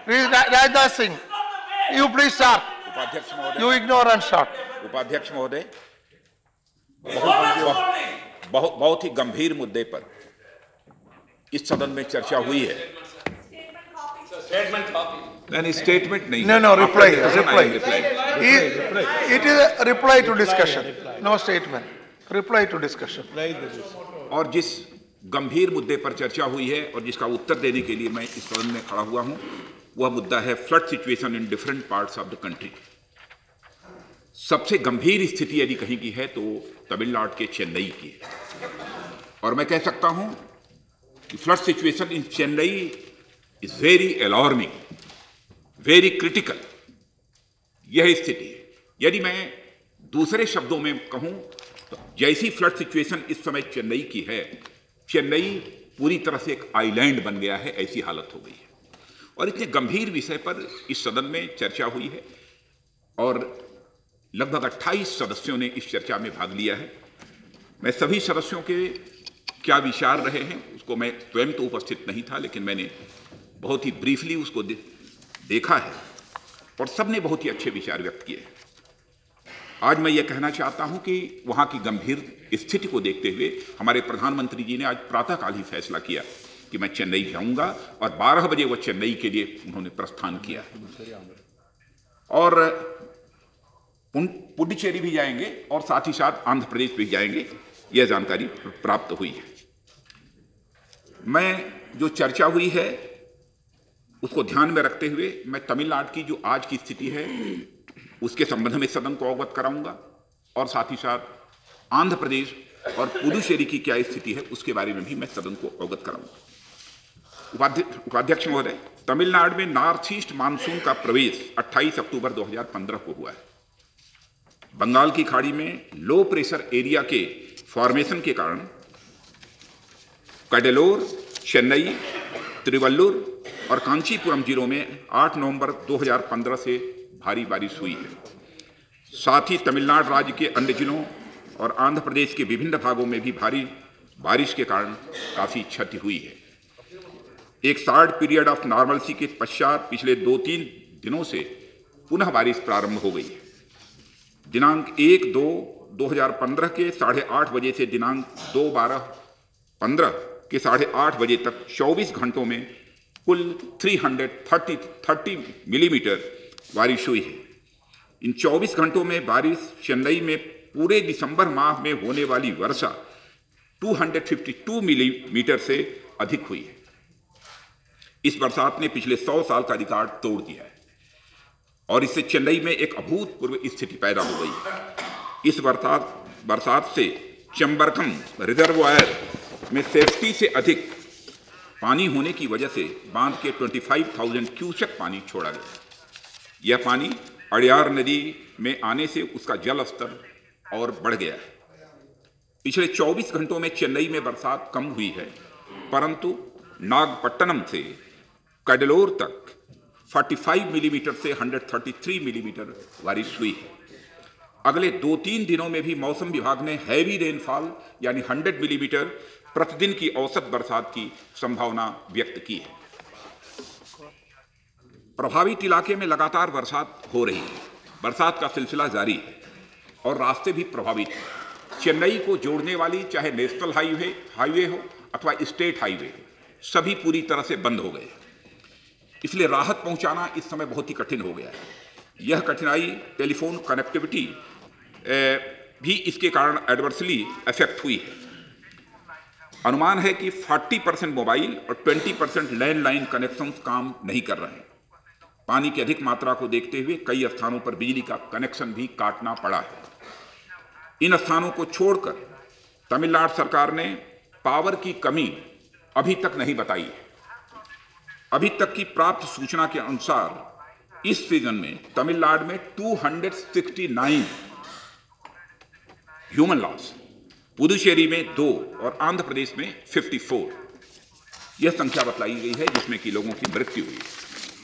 Please, Rajnath Singh, you please start. उपाध्यक्ष महोदय, You ignore and start. उपाध्यक्ष महोदय, बहुत ही गंभीर मुद्दे पर इस सदन में चर्चा हुई है। नहीं, स्टेटमेंट नहीं। No, reply. reply. It is a reply to discussion, no statement. Reply to discussion. और जिस गंभीर मुद्दे पर चर्चा हुई है और जिसका उत्तर देने के लिए मैं इस सदन में खड़ा हुआ हूं, वह मुद्दा है flood situation in different parts of the country. सबसे गंभीर स्थिति यदि कहीं की है तो तमिलनाडु के चेन्नई की है, और मैं कह सकता हूं कि flood situation in Chennai is very alarming, very critical. यह स्थिति है। यदि मैं दूसरे शब्दों में कहूं तो जैसी फ्लड सिचुएशन इस समय चेन्नई की है, चेन्नई पूरी तरह से एक आइलैंड बन गया है, ऐसी हालत हो गई है। और इतने गंभीर विषय पर इस सदन में चर्चा हुई है और लगभग 28 सदस्यों ने इस चर्चा में भाग लिया है। मैं सभी सदस्यों के क्या विचार रहे हैं उसको मैं स्वयं तो उपस्थित नहीं था, लेकिन मैंने बहुत ही ब्रीफली उसको देखा है और सबने बहुत ही अच्छे विचार व्यक्त किए। आज मैं ये कहना चाहता हूं कि वहां की गंभीर स्थिति को देखते हुए हमारे प्रधानमंत्री जी ने आज प्रातःकाल ही फैसला किया कि मैं चेन्नई जाऊंगा, और 12 बजे वो चेन्नई के लिए उन्होंने प्रस्थान किया और पुडुचेरी भी जाएंगे और साथ ही साथ आंध्र प्रदेश भी जाएंगे, यह जानकारी प्राप्त हुई है। मैं जो चर्चा हुई है उसको ध्यान में रखते हुए मैं तमिलनाडु की जो आज की स्थिति है उसके संबंध में सदन को अवगत कराऊंगा, और साथ ही साथ आंध्र प्रदेश और पुडुचेरी की क्या स्थिति है उसके बारे में भी मैं सदन को अवगत कराऊंगा। उपाध्यक्ष महोदय, तमिलनाडु में नॉर्थ ईस्ट मानसून का प्रवेश 28 अक्टूबर 2015 को हुआ है। बंगाल की खाड़ी में लो प्रेशर एरिया के फॉर्मेशन के कारण कडेलोर, चेन्नई, तिरुवल्लुर और कांचीपुरम जिलों में 8 नवंबर 2015 से भारी बारिश हुई है। साथ ही तमिलनाडु राज्य के अन्य जिलों और आंध्र प्रदेश के विभिन्न भागों में भी भारी बारिश के कारण काफी क्षति हुई है। एक शॉर्ट पीरियड ऑफ नॉर्मलसी के पश्चात पिछले 2-3 दिनों से पुनः बारिश प्रारंभ हो गई है। दिनांक 1-2-2015 के 8:30 बजे से दिनांक 2-12-15 के 8:30 बजे तक 24 घंटों में कुल 330 मिलीमीटर बारिश हुई है। इन 24 घंटों में बारिश चेन्नई में पूरे दिसंबर माह में होने वाली वर्षा 252 मिलीमीटर से अधिक हुई है। इस बरसात ने पिछले 100 साल का रिकॉर्ड तोड़ दिया है और इससे चेन्नई में एक अभूतपूर्व स्थिति पैदा हो गई है। इस बरसात से चेम्बरकम रिजर्वायर में सेफ्टी से अधिक पानी होने की वजह से बांध के 25,000 क्यूसेक पानी छोड़ा गया। यह पानी अड़यार नदी में आने से उसका जल स्तर और बढ़ गया है। पिछले 24 घंटों में चेन्नई में बरसात कम हुई है, परंतु नागपट्टनम से कडेलोर तक 45 मिलीमीटर से 133 मिलीमीटर बारिश हुई है। अगले 2-3 दिनों में भी मौसम विभाग ने हैवी रेनफॉल यानी 100 मिलीमीटर प्रतिदिन की औसत बरसात की संभावना व्यक्त की है। प्रभावित इलाके में लगातार बरसात हो रही है। बरसात का सिलसिला जारी है और रास्ते भी प्रभावित हैं। चेन्नई को जोड़ने वाली चाहे नेशनल हाईवे हो अथवा स्टेट हाईवे हो, सभी पूरी तरह से बंद हो गए। इसलिए राहत पहुंचाना इस समय बहुत ही कठिन हो गया है। यह कठिनाई टेलीफोन कनेक्टिविटी भी इसके कारण एडवर्सली अफेक्ट हुई है। अनुमान है कि 40% मोबाइल और 20% लैंडलाइन कनेक्शन काम नहीं कर रहे हैं। पानी की अधिक मात्रा को देखते हुए कई स्थानों पर बिजली का कनेक्शन भी काटना पड़ा है। इन स्थानों को छोड़कर तमिलनाडु सरकार ने पावर की कमी अभी तक नहीं बताई है। अभी तक की प्राप्त सूचना के अनुसार इस सीजन में तमिलनाडु में 269 ह्यूमन लॉस, पुडुचेरी में 2 और आंध्र प्रदेश में 54 यह संख्या बतलाई गई है, जिसमें कि लोगों की मृत्यु हुई है।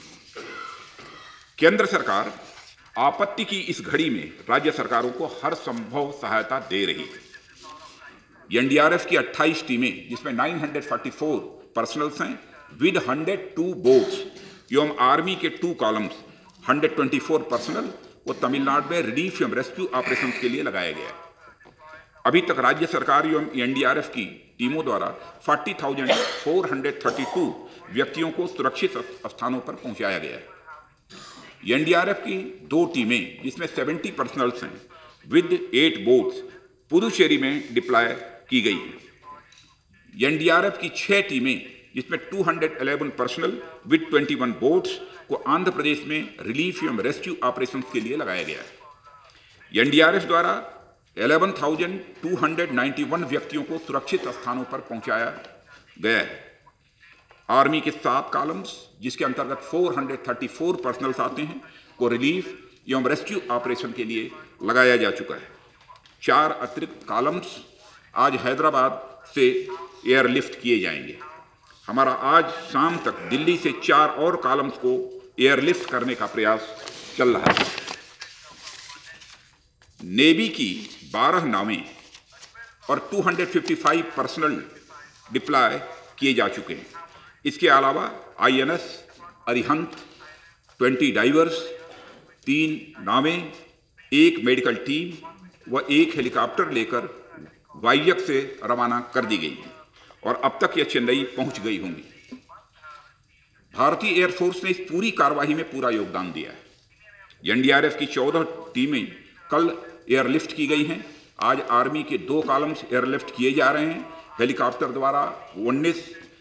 केंद्र सरकार आपत्ति की इस घड़ी में राज्य सरकारों को हर संभव सहायता दे रही है। एनडीआरएफ की 28 टीमें, जिसमें 944 पर्सनल्स हैं, विद 102 बोट्स एवं आर्मी के 2 कॉलम्स 124 पर्सनल को तमिलनाडु में रिलीफ एवं रेस्क्यू ऑपरेशन के लिए लगाया गया है। अभी तक राज्य सरकार एवं एनडीआरएफ की टीमों द्वारा 40,432 व्यक्तियों को सुरक्षित स्थानों पर पहुंचाया गया है। एनडीआरएफ की 2 टीमें जिसमें 70 पर्सनल्स हैं विद 8 बोट्स पुदुचेरी में डिप्लॉय की गई हैं। एनडीआरएफ की 6 टीमें जिसमें 211 पर्सनल विद 21 बोट्स को आंध्र प्रदेश में रिलीफ एवं रेस्क्यू ऑपरेशन के लिए लगाया गया है। एनडीआरएफ द्वारा 11,291 व्यक्तियों को सुरक्षित स्थानों पर पहुंचाया गया है। आर्मी के 7 कॉलम्स जिसके अंतर्गत 434 पर्सनल्स आते हैं को रिलीफ एवं रेस्क्यू ऑपरेशन के लिए लगाया जा चुका है। 4 अतिरिक्त कॉलम्स आज हैदराबाद से एयरलिफ्ट किए जाएंगे। हमारा आज शाम तक दिल्ली से 4 और कॉलम्स को एयरलिफ्ट करने का प्रयास चल रहा है। नेवी की 12 नावें और 255 पर्सनल डिप्लॉय किए जा चुके हैं। इसके अलावा आईएनएस अरिहंत, 20 डाइवर्स, 3 नावें, 1 मेडिकल टीम व 1 हेलीकॉप्टर लेकर वाइजैक से रवाना कर दी गई है और अब तक यह चेन्नई पहुंच गई होंगी। भारतीय एयरफोर्स ने इस पूरी कार्रवाई में पूरा योगदान दिया है। एनडीआरएफ की 14 टीमें कल एयरलिफ्ट की गई हैं। आज आर्मी के 2 कॉलम्स एयरलिफ्ट किए जा रहे हैं। हेलीकॉप्टर द्वारा 19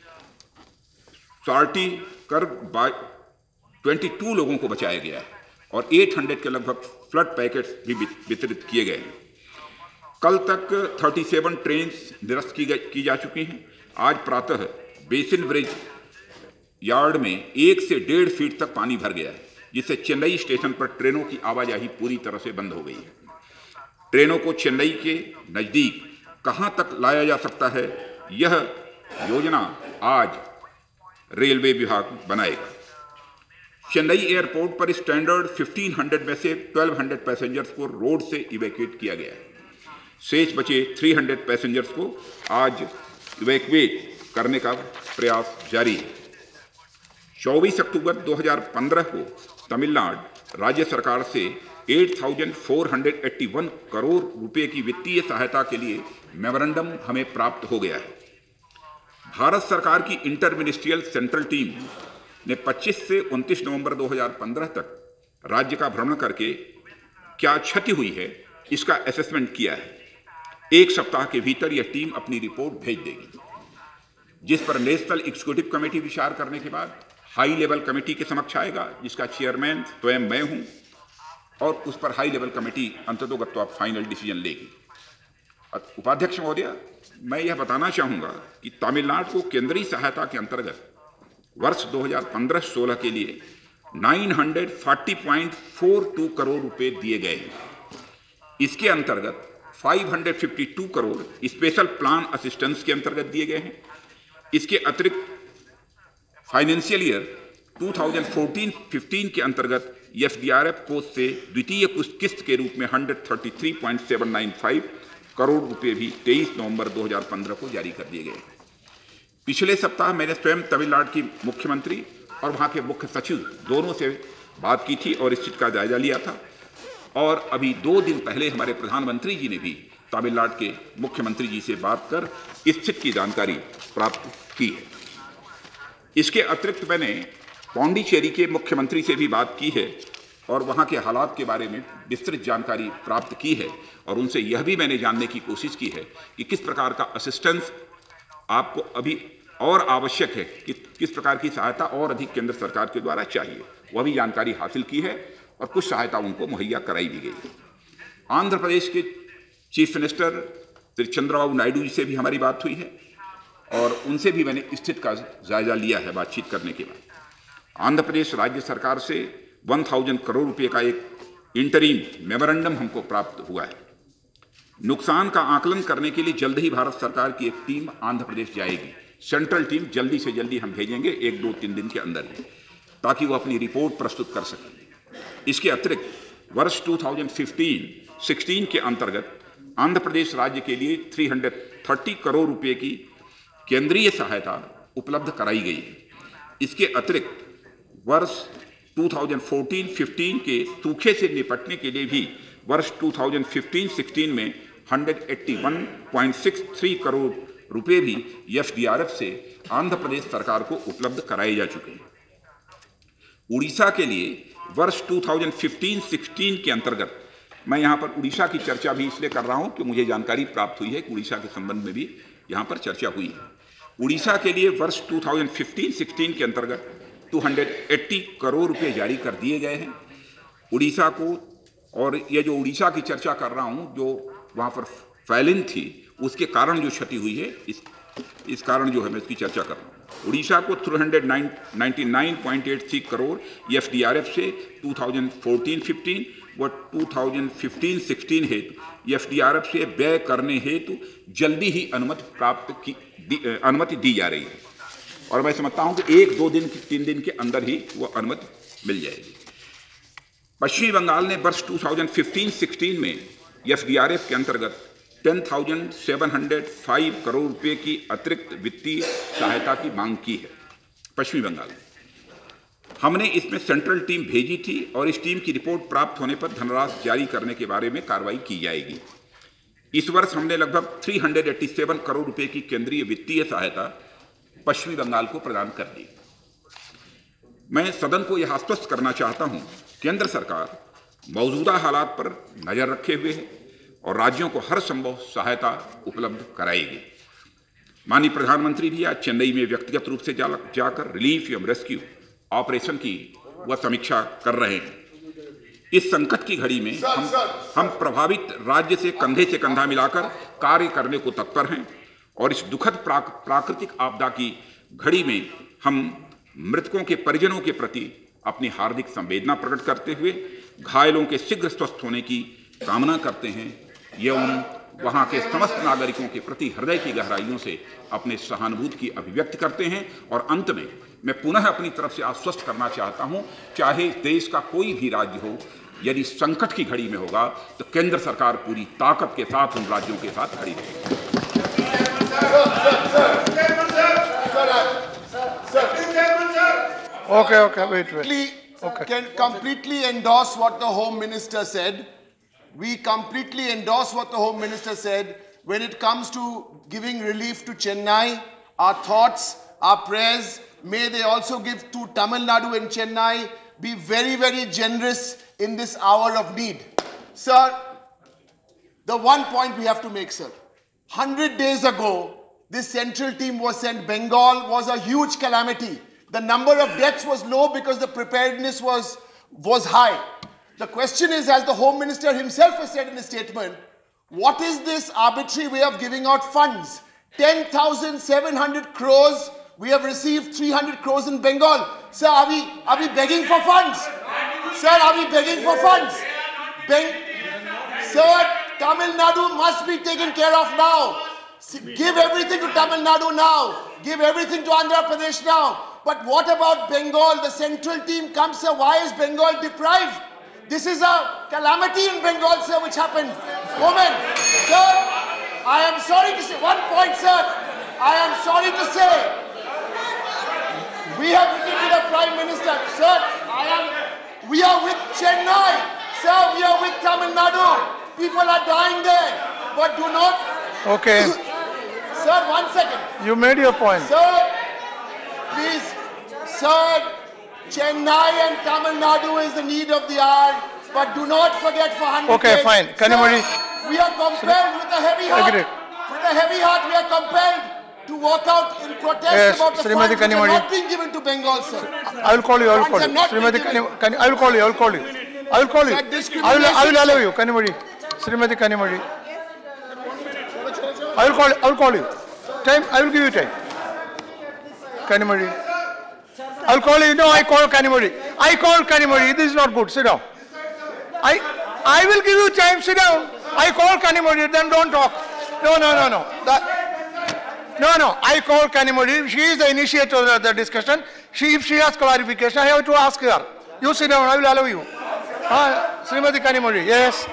सॉर्टी कर 22 लोगों को बचाया गया है और 800 के लगभग फ्लड पैकेट्स भी वितरित किए गए हैं। कल तक 37 ट्रेन निरस्त की जा चुकी हैं। आज प्रातः बेसिन ब्रिज यार्ड में 1 से 1.5 फीट तक पानी भर गया है, जिससे चेन्नई स्टेशन पर ट्रेनों की आवाजाही पूरी तरह से बंद हो गई है। ट्रेनों को चेन्नई के नज़दीक कहां तक लाया जा सकता है, यह योजना आज रेलवे विभाग बनाएगा। चेन्नई एयरपोर्ट पर स्टैंडर्ड 1500 में से 1200 पैसेंजर्स को रोड से इवैक्यूएट किया गया है। शेष बचे 300 पैसेंजर्स को आज इवैक्यूएट करने का प्रयास जारी है। 24 अक्टूबर 2015 को तमिलनाडु राज्य सरकार से 8,481 करोड़ रुपए की वित्तीय सहायता के लिए मेमोरेंडम हमें प्राप्त हो गया है। भारत सरकार की इंटर मिनिस्ट्रियल सेंट्रल टीम ने 25 से 29 नवंबर 2015 तक राज्य का भ्रमण करके क्या क्षति हुई है इसका असेसमेंट किया है। 1 सप्ताह के भीतर यह टीम अपनी रिपोर्ट भेज देगी, जिस पर नेशनल एग्जीक्यूटिव कमेटी विचार करने के बाद हाई लेवल कमेटी के समक्ष आएगा, जिसका चेयरमैन स्वयं मैं हूं, और उस पर हाई लेवल कमेटी अंततोगत्वा फाइनल डिसीजन लेगी। उपाध्यक्ष महोदय, मैं यह बताना चाहूंगा कि तमिलनाडु को केंद्रीय सहायता के अंतर्गत वर्ष 2015-16 के लिए 940.42 करोड़ रुपए दिए गए हैं। इसके अंतर्गत 552 करोड़ स्पेशल प्लान असिस्टेंस के अंतर्गत दिए गए हैं। इसके अतिरिक्त फाइनेंशियल ईयर 2014-15 के अंतर्गत एफडीआरएफ कोष से द्वितीय किस्त के रूप में 133.795 करोड़ रुपए भी 23 नवंबर 2015 को जारी कर दिए गए। पिछले सप्ताह मैंने स्वयं तमिलनाडु की मुख्यमंत्री और वहाँ के मुख्य सचिव दोनों से बात की थी और स्थिति का जायजा लिया था, और अभी 2 दिन पहले हमारे प्रधानमंत्री जी ने भी तमिलनाडु के मुख्यमंत्री जी से बात कर स्थिति की जानकारी प्राप्त की है। इसके अतिरिक्त मैंने पौंडीचेरी के मुख्यमंत्री से भी बात की है और वहाँ के हालात के बारे में विस्तृत जानकारी प्राप्त की है, और उनसे यह भी मैंने जानने की कोशिश की है कि किस प्रकार का असिस्टेंस आपको अभी और आवश्यक है, कि किस प्रकार की सहायता और अधिक केंद्र सरकार के द्वारा चाहिए, वह भी जानकारी हासिल की है और कुछ सहायता उनको मुहैया कराई भी गई है। आंध्र प्रदेश के चीफ मिनिस्टर श्री चंद्रबाबू नायडू जी से भी हमारी बात हुई है और उनसे भी मैंने स्थिति का जायजा लिया है बातचीत करने के बाद। आंध्र प्रदेश राज्य सरकार से 1000 करोड़ रुपए का एक इंटरिम मेमोरेंडम हमको प्राप्त हुआ है। नुकसान का आकलन करने के लिए जल्द ही भारत सरकार की एक टीम आंध्र प्रदेश जाएगी। सेंट्रल टीम जल्दी से जल्दी हम भेजेंगे 1, 2, 3 दिन के अंदर ही, ताकि वो अपनी रिपोर्ट प्रस्तुत कर सकें। इसके अतिरिक्त वर्ष 2015-16 के अंतर्गत आंध्र प्रदेश राज्य के लिए 330 करोड़ रुपए की केंद्रीय सहायता उपलब्ध कराई गई है। इसके अतिरिक्त वर्ष 2014-15 के सूखे से निपटने के लिए भी वर्ष 2015-16 में 181.63 करोड़ रुपए भी एसडीआरएफ से आंध्र प्रदेश सरकार को उपलब्ध कराए जा चुके हैं। उड़ीसा के लिए वर्ष 2015-16 के अंतर्गत, मैं यहाँ पर उड़ीसा की चर्चा भी इसलिए कर रहा हूँ कि मुझे जानकारी प्राप्त हुई है कि उड़ीसा के संबंध में भी यहाँ पर चर्चा हुई है। उड़ीसा के लिए वर्ष 2015-16 के अंतर्गत 280 करोड़ रुपए जारी कर दिए गए हैं उड़ीसा को। और ये जो उड़ीसा की चर्चा कर रहा हूँ, जो वहाँ पर फैलिन थी, उसके कारण जो क्षति हुई है, इस कारण जो है मैं इसकी चर्चा कर रहा हूँ। उड़ीसा को 399.83 करोड़ एफडीआरएफ से 2014-15 व 2015-16 हेतु एफडीआरएफ से व्यय करने हेतु जल्दी ही अनुमति दी जा रही है। और मैं समझता हूं कि 1-2 दिन 3 दिन के अंदर ही वो अनुमति मिल जाएगी। पश्चिमी बंगाल ने वर्ष 2015-16 में एफडीआरएफ के अंतर्गत 10,705 करोड़ रुपए की अतिरिक्त वित्तीय सहायता की मांग की है। पश्चिमी बंगाल में हमने इसमें सेंट्रल टीम भेजी थी और इस टीम की रिपोर्ट प्राप्त होने पर धनराशि जारी करने के बारे में कार्रवाई की जाएगी। इस वर्ष हमने लगभग 387 करोड़ रुपए की केंद्रीय वित्तीय सहायता पश्चिमी बंगाल को प्रदान कर दी। मैं सदन को यह आश्वस्त करना चाहता हूं, केंद्र सरकार मौजूदा हालात पर नजर रखे हुए है और राज्यों को हर संभव सहायता उपलब्ध कराएगी। माननीय प्रधानमंत्री भी आज चेन्नई में व्यक्तिगत रूप से जाकर रिलीफ एवं रेस्क्यू ऑपरेशन की वह समीक्षा कर रहे हैं। इस संकट की घड़ी में हम प्रभावित राज्य से कंधा मिलाकर कार्य करने को तत्पर हैं और इस दुखद प्राकृतिक आपदा की घड़ी में हम मृतकों के परिजनों के प्रति अपनी हार्दिक संवेदना प्रकट करते हुए घायलों के शीघ्र स्वस्थ होने की कामना करते हैं एवं वहां के समस्त नागरिकों के प्रति हृदय की गहराइयों से अपने सहानुभूति की अभिव्यक्ति करते हैं। और अंत में मैं पुनः अपनी तरफ से आश्वस्त करना चाहता हूं, चाहे देश का कोई भी राज्य हो, यदि संकट की घड़ी में होगा तो केंद्र सरकार पूरी ताकत के साथ उन राज्यों के साथ खड़ी रहेगी। Okay, wait. Can completely endorse what the Home Minister said. We completely endorse what the Home Minister said. When it comes to giving relief to Chennai, our thoughts, our prayers, may they also give to Tamil Nadu and Chennai. Be very, very generous in this hour of need. Sir, the one point we have to make, sir. 100 days ago, this central team was sent. Bengal was a huge calamity. The number of deaths was low because the preparedness was high. The question is, as the Home Minister himself has said in his statement, what is this arbitrary way of giving out funds? 10,700 crores, we have received 300 crores in Bengal. Sir, are we begging for funds? Sir, are we begging for funds? Sir, Tamil Nadu must be taken care of now. Give everything to Tamil Nadu now. Give everything to Andhra Pradesh now. But what about Bengal? The central team comes, sir. Why is Bengal deprived? This is a calamity in Bengal, sir, which happened. Women, sir, I am sorry to say, one point, sir. I am sorry to say, we have written to the Prime Minister, sir, we are with Chennai, sir, we are with Tamil Nadu. People are dying there, but do not. Okay. Sir, 1 second. You made your point. Sir, please, sir, Chennai and Tamil Nadu is the need of the hour, but do not forget for 100 Okay, days. fine. Kanimozhi. We are compelled with a heavy heart. Agreed. With a heavy heart, we are compelled to walk out in protest Yes, about the Srimati funds which are Kanimozhi. not being given to Bengal, sir. I will call you. Srimati Kanimozhi, I will call you. I will call you. I will allow you, Kanimozhi. Srimati Kanimozhi. I will call you. Time, I will give you time. Kanimozhi. I will call you. No, I call Kanimozhi. I call Kanimozhi. This is not good. Sit down. I will give you time. Sit down. I call Kanimozhi. Then don't talk. No. No. I call Kanimozhi. She is the initiator of the discussion. If she has clarification, I have to ask her. You sit down. I will allow you. Srimati Kanimozhi. Yes.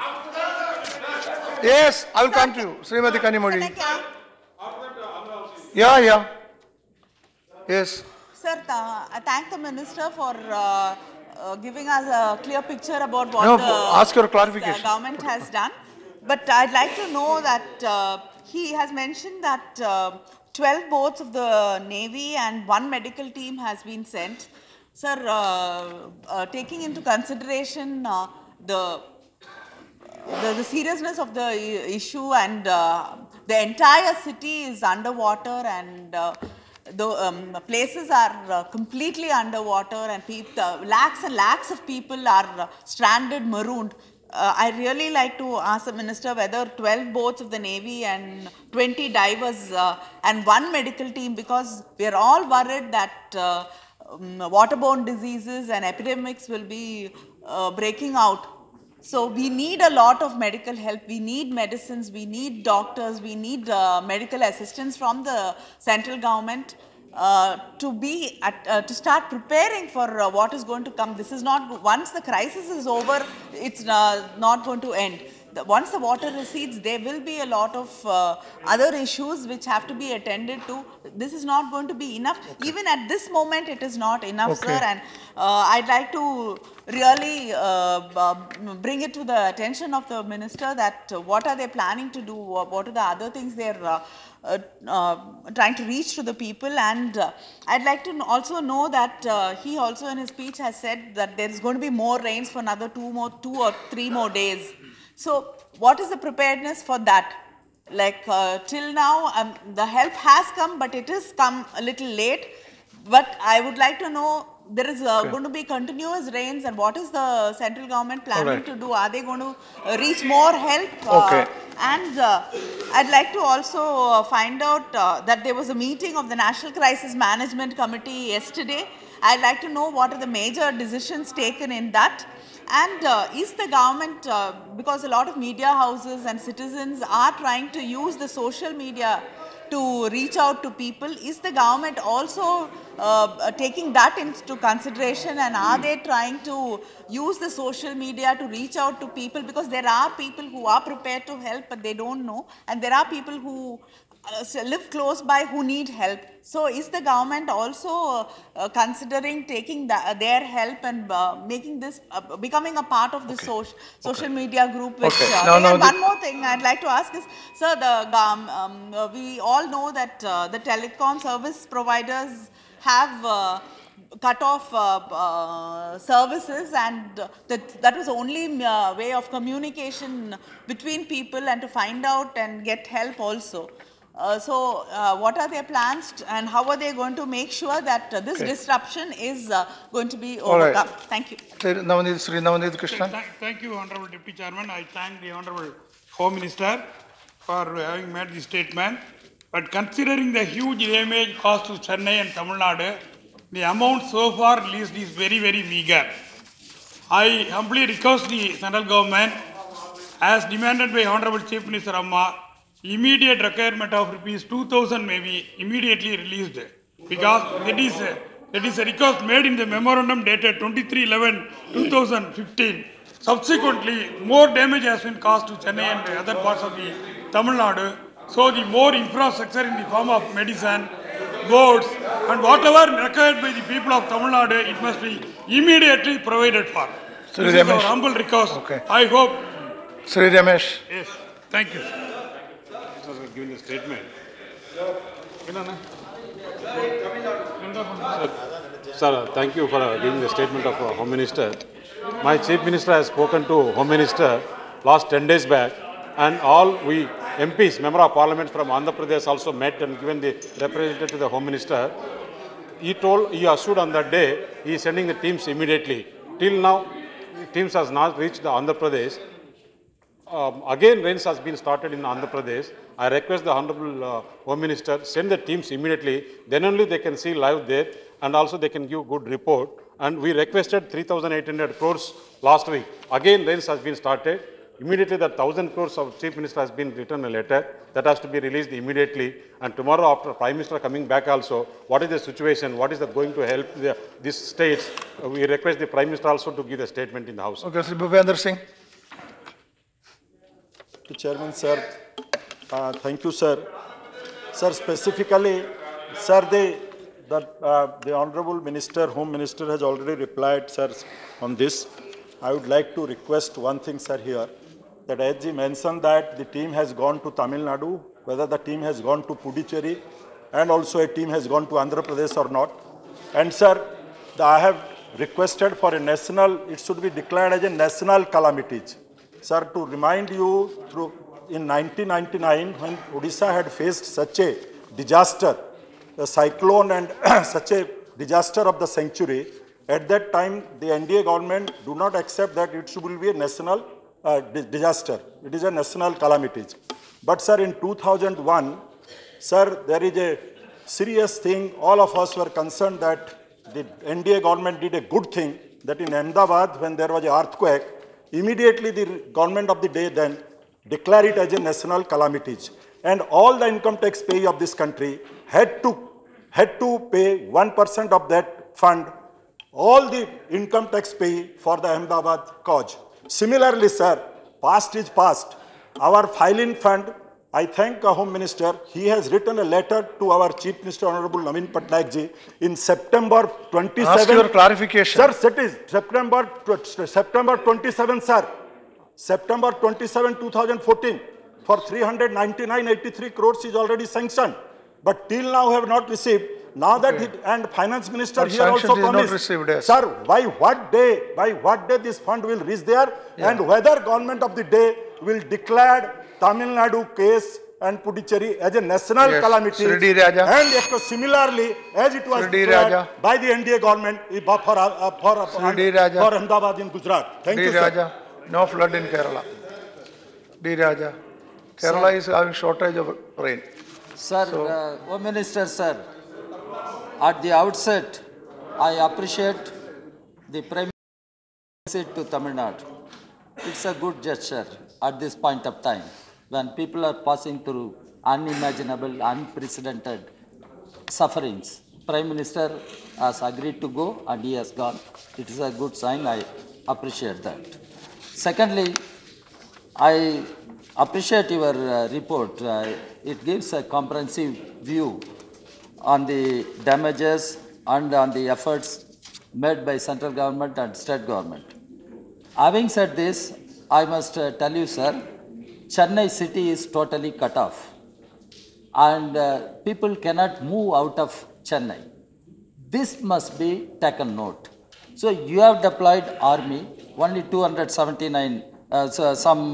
Yes, I will come to you. Srimati Kanimozhi. Yeah. Yes. Sir, I thank the Minister for giving us a clear picture about what No, the ask your clarification. government has done. But I'd like to know that he has mentioned that 12 boats of the Navy and 1 medical team has been sent. Sir, taking into consideration the seriousness of the issue and the entire city is underwater and the places are completely underwater and lakhs and lakhs of people are stranded, marooned. I really like to ask the Minister whether 12 boats of the Navy and 20 divers and 1 medical team, because we are all worried that waterborne diseases and epidemics will be breaking out. So we need a lot of medical help, we need medicines, we need doctors, we need medical assistance from the central government to start preparing for what is going to come. This is not, once the crisis is over, it's not going to end. Once the water recedes, there will be a lot of other issues which have to be attended to. This is not going to be enough. Okay. Even at this moment, it is not enough, okay, sir. And I'd like to really bring it to the attention of the Minister that what are they planning to do, what are the other things they're trying to reach to the people. And I'd like to also know that he also in his speech has said that there is going to be more rains for another 2 or 3 more days. So what is the preparedness for that? Like till now, the help has come, but it has come a little late. But I would like to know, there is going to be continuous rains, and what is the central government planning to do? Are they going to reach more help? And I'd like to also find out that there was a meeting of the National Crisis Management Committee yesterday. I'd like to know what are the major decisions taken in that. And is the government, because a lot of media houses and citizens are trying to use the social media to reach out to people, is the government also taking that into consideration, and are they trying to use the social media to reach out to people? Because there are people who are prepared to help but they don't know, and there are people who live close by who need help. So is the government also considering taking their help and making this, becoming a part of the social media group? Which, and one more thing I'd like to ask is, sir, we all know that the telecom service providers have cut off services, and that was the only way of communication between people and to find out and get help also. So what are their plans and how are they going to make sure that this disruption is going to be overcome? Thank you. Sri Navneet Krishnan. Thank you, Honorable Deputy Chairman. I thank the Honorable Home Minister for having made this statement. But considering the huge damage caused to Chennai and Tamil Nadu, the amount so far released is very, very meager. I humbly request the central government, as demanded by Honorable Chief Minister Amma, immediate requirement of rupees 2,000 may be immediately released, because that is a request made in the memorandum dated 23/11/2015. Subsequently, more damage has been caused to Chennai and other parts of the Tamil Nadu. So the more infrastructure in the form of medicine, boats, and whatever required by the people of Tamil Nadu, it must be immediately provided for. This is our humble request. I hope. Sri Ramesh. Yes. Thank you. Giving a statement. Sir, thank you for giving the statement of Home Minister. My Chief Minister has spoken to Home Minister last 10 days back, and all we MPs, Member of Parliament from Andhra Pradesh also met and given the representative to the Home Minister. He assured on that day he is sending the teams immediately. Till now, teams has not reached the Andhra Pradesh. Again, rains has been started in Andhra Pradesh. I request the Honorable Home Minister send the teams immediately. Then only they can see live there, and also they can give good report. And we requested 3,800 crores last week. Again, rains has been started. Immediately, that 1,000 crores of Chief Minister has been written a letter that has to be released immediately. And tomorrow, after Prime Minister coming back also, what is the situation? What is going to help these states? We request the Prime Minister also to give a statement in the House. Okay, Sri Bhupender Singh. Chairman, sir. Thank you, sir. Sir, specifically, sir, the the Honorable Minister, Home Minister has already replied, sir, on this. I would like to request one thing, sir, here, that as he mentioned that the team has gone to Tamil Nadu, whether the team has gone to Puducherry, and also a team has gone to Andhra Pradesh or not. And, sir, I have requested for a national, it should be declared as a national calamities. Sir, to remind you, in 1999, when Odisha had faced such a disaster, a cyclone and such a disaster of the century, at that time, the NDA government do not accept that it will be a national disaster. It is a national calamities. But, sir, in 2001, sir, there is a serious thing. All of us were concerned that the NDA government did a good thing, that in Ahmedabad, when there was an earthquake, immediately the government of the day then declared it as a national calamities. And all the income tax payee of this country had to pay 1% of that fund, all the income tax payee for the Ahmedabad cause. Similarly, sir, past is past. Our filing fund, I thank the Home Minister, he has written a letter to our Chief Minister, Honorable Naveen Patnaik ji, in September 27. Ask your clarification. Sir, it is September 27, sir. September 27, 2014, for 399.83 crores is already sanctioned. But till now have not received. Now that he, and Finance Minister But here also sanction is not promised, received, yes. sir, by what day this fund will reach there, and whether government of the day will declare Tamil Nadu case and Puducherry as a national calamity, Sridhar Raja. and similarly as it was Sridhar declared Raja. by the NDA government Sridhar Raja. for Ahmedabad in Gujarat. Thank you, D. sir. Raja, no flood in Kerala. D. Raja, Kerala is having shortage of rain. Sir, Home Minister, sir, at the outset, I appreciate the Prime Minister's visit to Tamil Nadu. It's a good gesture at this point of time, when people are passing through unimaginable, unprecedented sufferings. Prime Minister has agreed to go and he has gone. It is a good sign. I appreciate that. Secondly, I appreciate your report. It gives a comprehensive view on the damages and on the efforts made by central government and state government. Having said this, I must tell you, sir, Chennai city is totally cut off and people cannot move out of Chennai. This must be taken note. So you have deployed army, only 279, some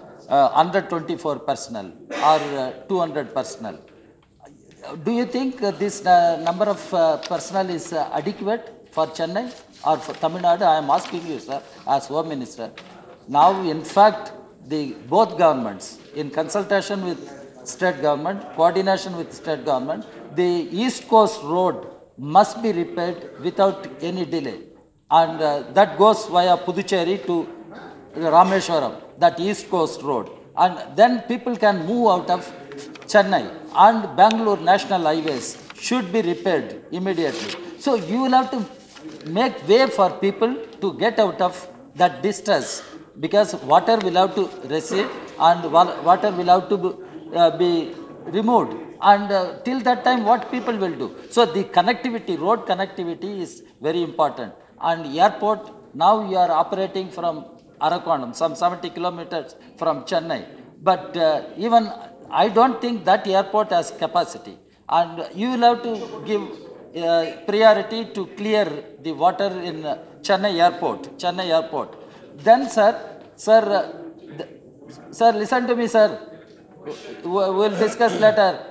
124 personnel or 200 personnel. Do you think this number of personnel is adequate for Chennai or for Tamil Nadu? I am asking you, sir, as Home Minister. Now, in fact, both governments, in consultation with state government, coordination with state government, the East Coast Road must be repaired without any delay. And that goes via Puducherry to Rameshwaram, that East Coast Road. And then people can move out of Chennai, and Bangalore national highways should be repaired immediately. So you will have to make way for people to get out of that distress, because water will have to recede and water will have to be removed. And till that time, what people will do? So the connectivity, road connectivity is very important. And airport, now you are operating from Arakonam, some 70 kilometers from Chennai. But even I don't think that airport has capacity. And you will have to give priority to clear the water in Chennai airport. Then, sir, listen to me, sir. We'll discuss later.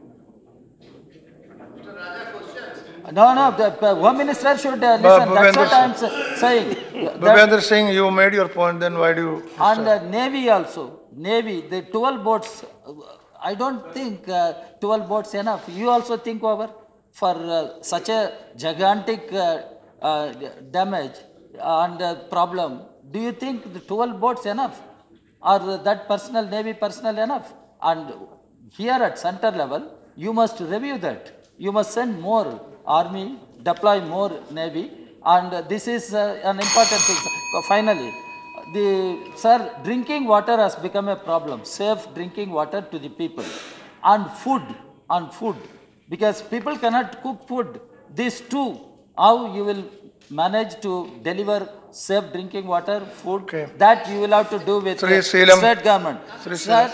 No, the Home Minister should listen. That's what I am saying. Bhupendra Singh, you made your point, then why do you... And Navy also. Navy, the 12 boats, I don't think 12 boats enough. You also think over for such a gigantic damage and problem. Do you think the 12 boats enough? Or that personnel, Navy personnel enough? And here at center level, you must review that. You must send more army, deploy more Navy, and this is an important thing. Finally, sir, drinking water has become a problem. Safe drinking water to the people, and food, because people cannot cook food. these two, how you will manage to deliver safe drinking water, food, Okay. that you will have to do with Sri the Seelam. state government. Sri Sir,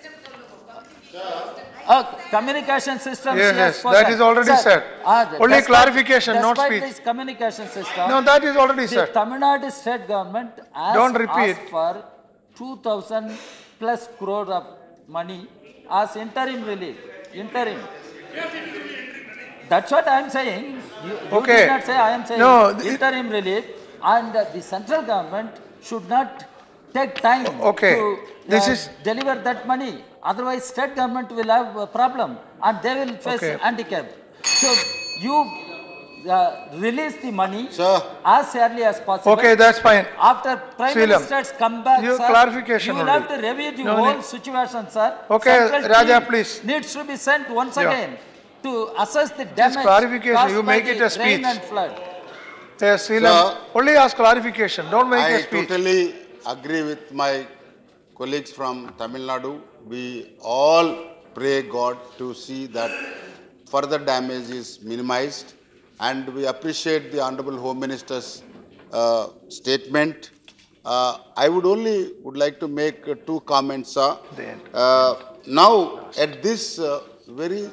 communication systems. Yes, he has yes, spoken. that is already said. Only clarification, not despite speech. this communication system, No, that is already the said. Tamil Nadu state government has Don't repeat. asked for 2,000 plus crore of money as interim relief. Interim. That's what I am saying. You Okay. did not say, I am saying No, interim relief, and the central government should not take time Okay. to This is- deliver that money. Otherwise, state government will have a problem and they will face Okay. handicap. So you release the money Sir. as early as possible. Okay, that's fine. After Prime Seelam, Ministers come back, your sir, clarification you will only. have to review the No whole need. situation, sir. Okay, Central Raja, team please. needs to be sent once Yeah. again to assess the damage clarification, caused you by make the it a speech. rain and flood. Yes, Seelam, only ask clarification, don't make I a speech. totally agree with my colleagues from Tamil Nadu. We all pray God to see that further damage is minimized, and we appreciate the Honorable Home Minister's statement. I would like to make two comments, sir. Now, at this very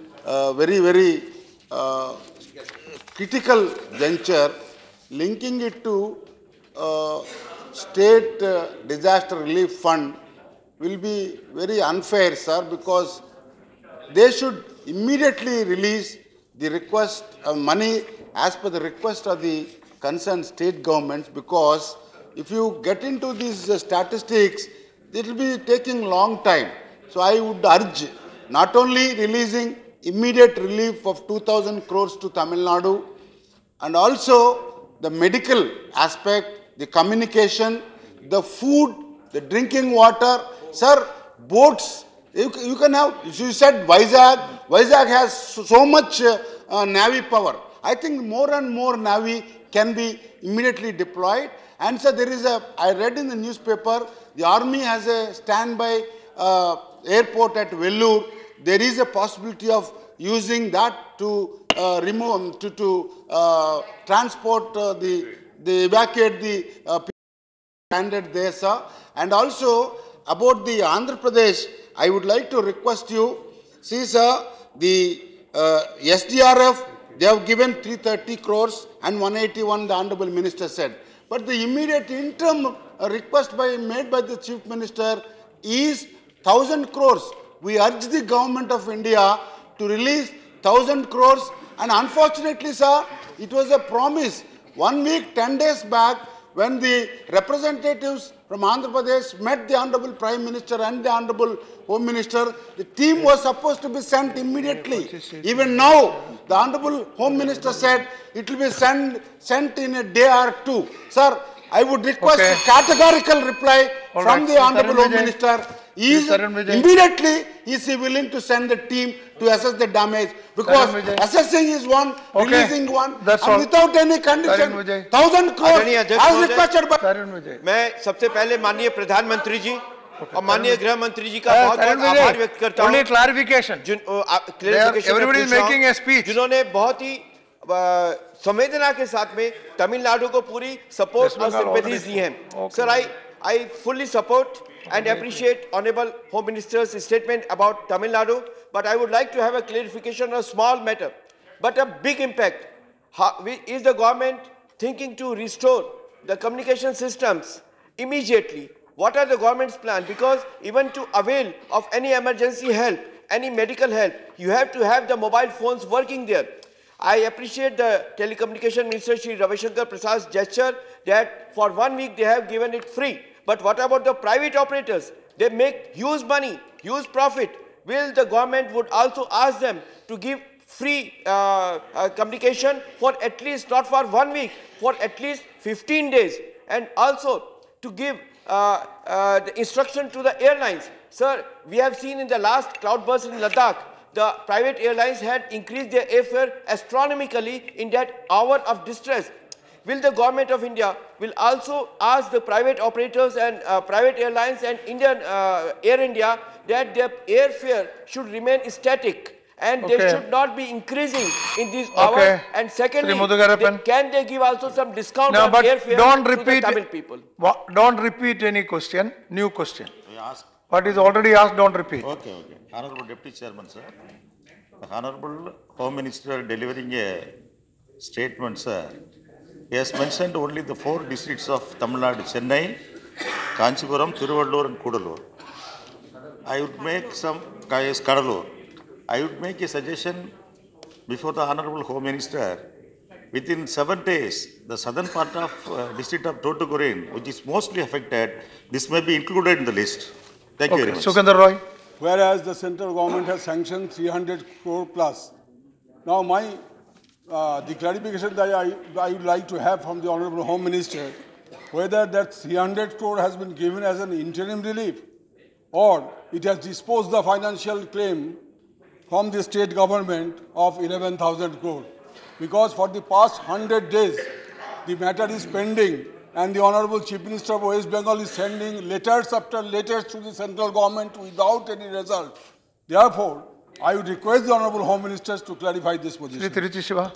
critical juncture, linking it to state disaster relief fund will be very unfair, sir, because they should immediately release the request money as per the request of the concerned state governments, because if you get into these statistics, it will be taking long time. So I would urge not only releasing immediate relief of 2,000 crores to Tamil Nadu, and also the medical aspect, the communication, the food, the drinking water. Sir, boats, you can have, you said Vizag has so much Navy power. I think more and more Navy can be immediately deployed. And so there is I read in the newspaper, the Army has a standby airport at Vellore. There is a possibility of using that to transport evacuate the people stranded there, sir. And also about the Andhra Pradesh, I would like to request you, see, sir, the SDRF, they have given 330 crores and 181, the Honorable Minister said. But the immediate interim request made by the Chief Minister is 1,000 crores. We urge the Government of India to release 1,000 crores, and unfortunately, sir, it was a promise. 1 week, 10 days back, when the representatives from Andhra Pradesh met the Honorable Prime Minister and the Honorable Home Minister, the team was supposed to be sent immediately. Even now, the Honorable Home Minister said it will be sent in a day or two. Sir, I would request a categorical reply from the Honorable Home Minister. Immediately, is he willing to send the team to assess the damage? Because assessing is one, releasing one, and without any condition, 1,000 crores as requested by... मैं सबसे पहले माननीय प्रधानमंत्री जी और माननीय गृह मंत्री जी का बहुत-बहुत आभार व्यक्त करता हूं। Only clarification. Everybody is making a speech. जिन्होंने बहुत ही संवेदना के साथ में तमिलनाडु को पूरी सपोर्ट और सिंपैथीज दी हैं। Sir, I fully support and appreciate Honorable Home Minister's statement about Tamil Nadu, but I would like to have a clarification on a small matter, but a big impact. Is the government thinking to restore the communication systems immediately? What are the government's plans? Because even to avail of any emergency help, any medical help, you have to have the mobile phones working there. I appreciate the telecommunication minister, Shri Ravi Shankar Prasad's gesture that for 1 week they have given it free. But what about the private operators? They make huge money, huge profit. Will the government would also ask them to give free communication for at least, not for 1 week, for at least 15 days, and also to give the instruction to the airlines? Sir, we have seen in the last cloudburst in Ladakh, the private airlines had increased their airfare astronomically in that hour of distress. Will the government of India will also ask the private operators and private airlines and Indian Air India that their airfare should remain static and they should not be increasing in these hours. Okay. And secondly, Mudugarapan. can they give also some discount No, on but airfare don't to the repeat. Tamil people? Don't repeat any question. New question. What is already asked, don't repeat. Okay. Honorable Deputy Chairman, sir. The Honorable Home Minister delivering a statement, sir. He has mentioned only the 4 districts of Tamil Nadu: Chennai, Kanchipuram, Tiruvallur and Kudalur. I would make Kadalur. I would make a suggestion before the Honorable Home Minister. Within 7 days, the southern part of district of Tuticorin, which is mostly affected, this may be included in the list. Thank you very much. Sukhandar Roy. Whereas the central government has sanctioned 300 crore plus. Now the clarification that I would like to have from the Honorable Home Minister, whether that 300 crore has been given as an interim relief or it has disposed the financial claim from the state government of 11,000 crore. Because for the past 100 days, the matter is pending and the Honorable Chief Minister of West Bengal is sending letters after letters to the central government without any result. Therefore, I would request the Honorable Home Ministers to clarify this position. Sri Tiruchi Siva.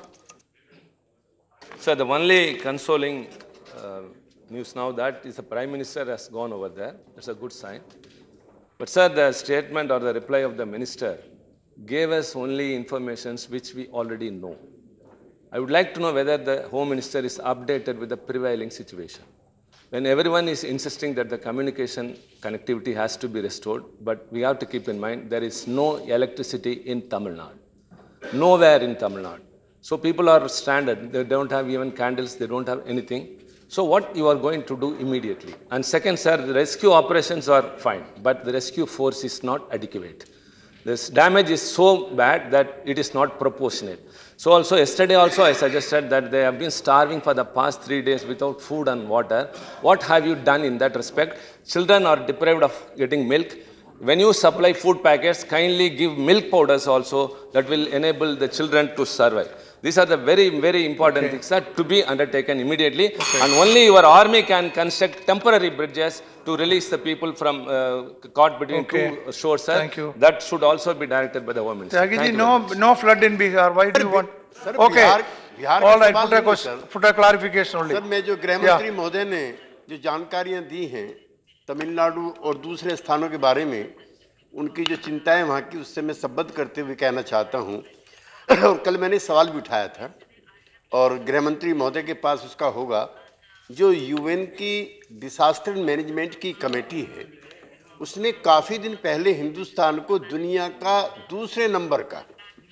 Sir, the only consoling news now that is the Prime Minister has gone over there. That's a good sign. But sir, the statement or the reply of the Minister gave us only informations which we already know. I would like to know whether the Home Minister is updated with the prevailing situation. When everyone is insisting that the communication connectivity has to be restored, but we have to keep in mind there is no electricity in Tamil Nadu. Nowhere in Tamil Nadu. So people are stranded. They don't have even candles. They don't have anything. So what you are going to do immediately? And second, sir, the rescue operations are fine, but the rescue force is not adequate. This damage is so bad that it is not proportionate. So also yesterday also I suggested that they have been starving for the past 3 days without food and water. What have you done in that respect? Children are deprived of getting milk. When you supply food packets, kindly give milk powders also that will enable the children to survive. These are the very, very important things that to be undertaken immediately. And only your army can construct temporary bridges to release the people from caught between two shores, sir. Thank you. That should also be directed by the Home Minister. Tyagi ji, no flood in Bihar. Why do you want? Sir, Okay. Bihar All का right, सवाल put a नहीं, question, sir. put a clarification only. Sir, मैं जो गृह मंत्री महोदय ने जो जानकारियां दी हैं तमिलनाडु और दूसरे स्थानों के बारे में, उनकी जो चिंताएं वहाँ की, उससे मैं संबद्ध करते हुए कहना चाहता हूँ। और कल मैंने सवाल भी उठाया था और गृह मंत्री महोदय के पास उसका होगा। जो यूएन की डिसास्टर मैनेजमेंट की कमेटी है, उसने काफ़ी दिन पहले हिंदुस्तान को दुनिया का दूसरे नंबर का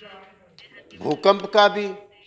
भूकंप का भी,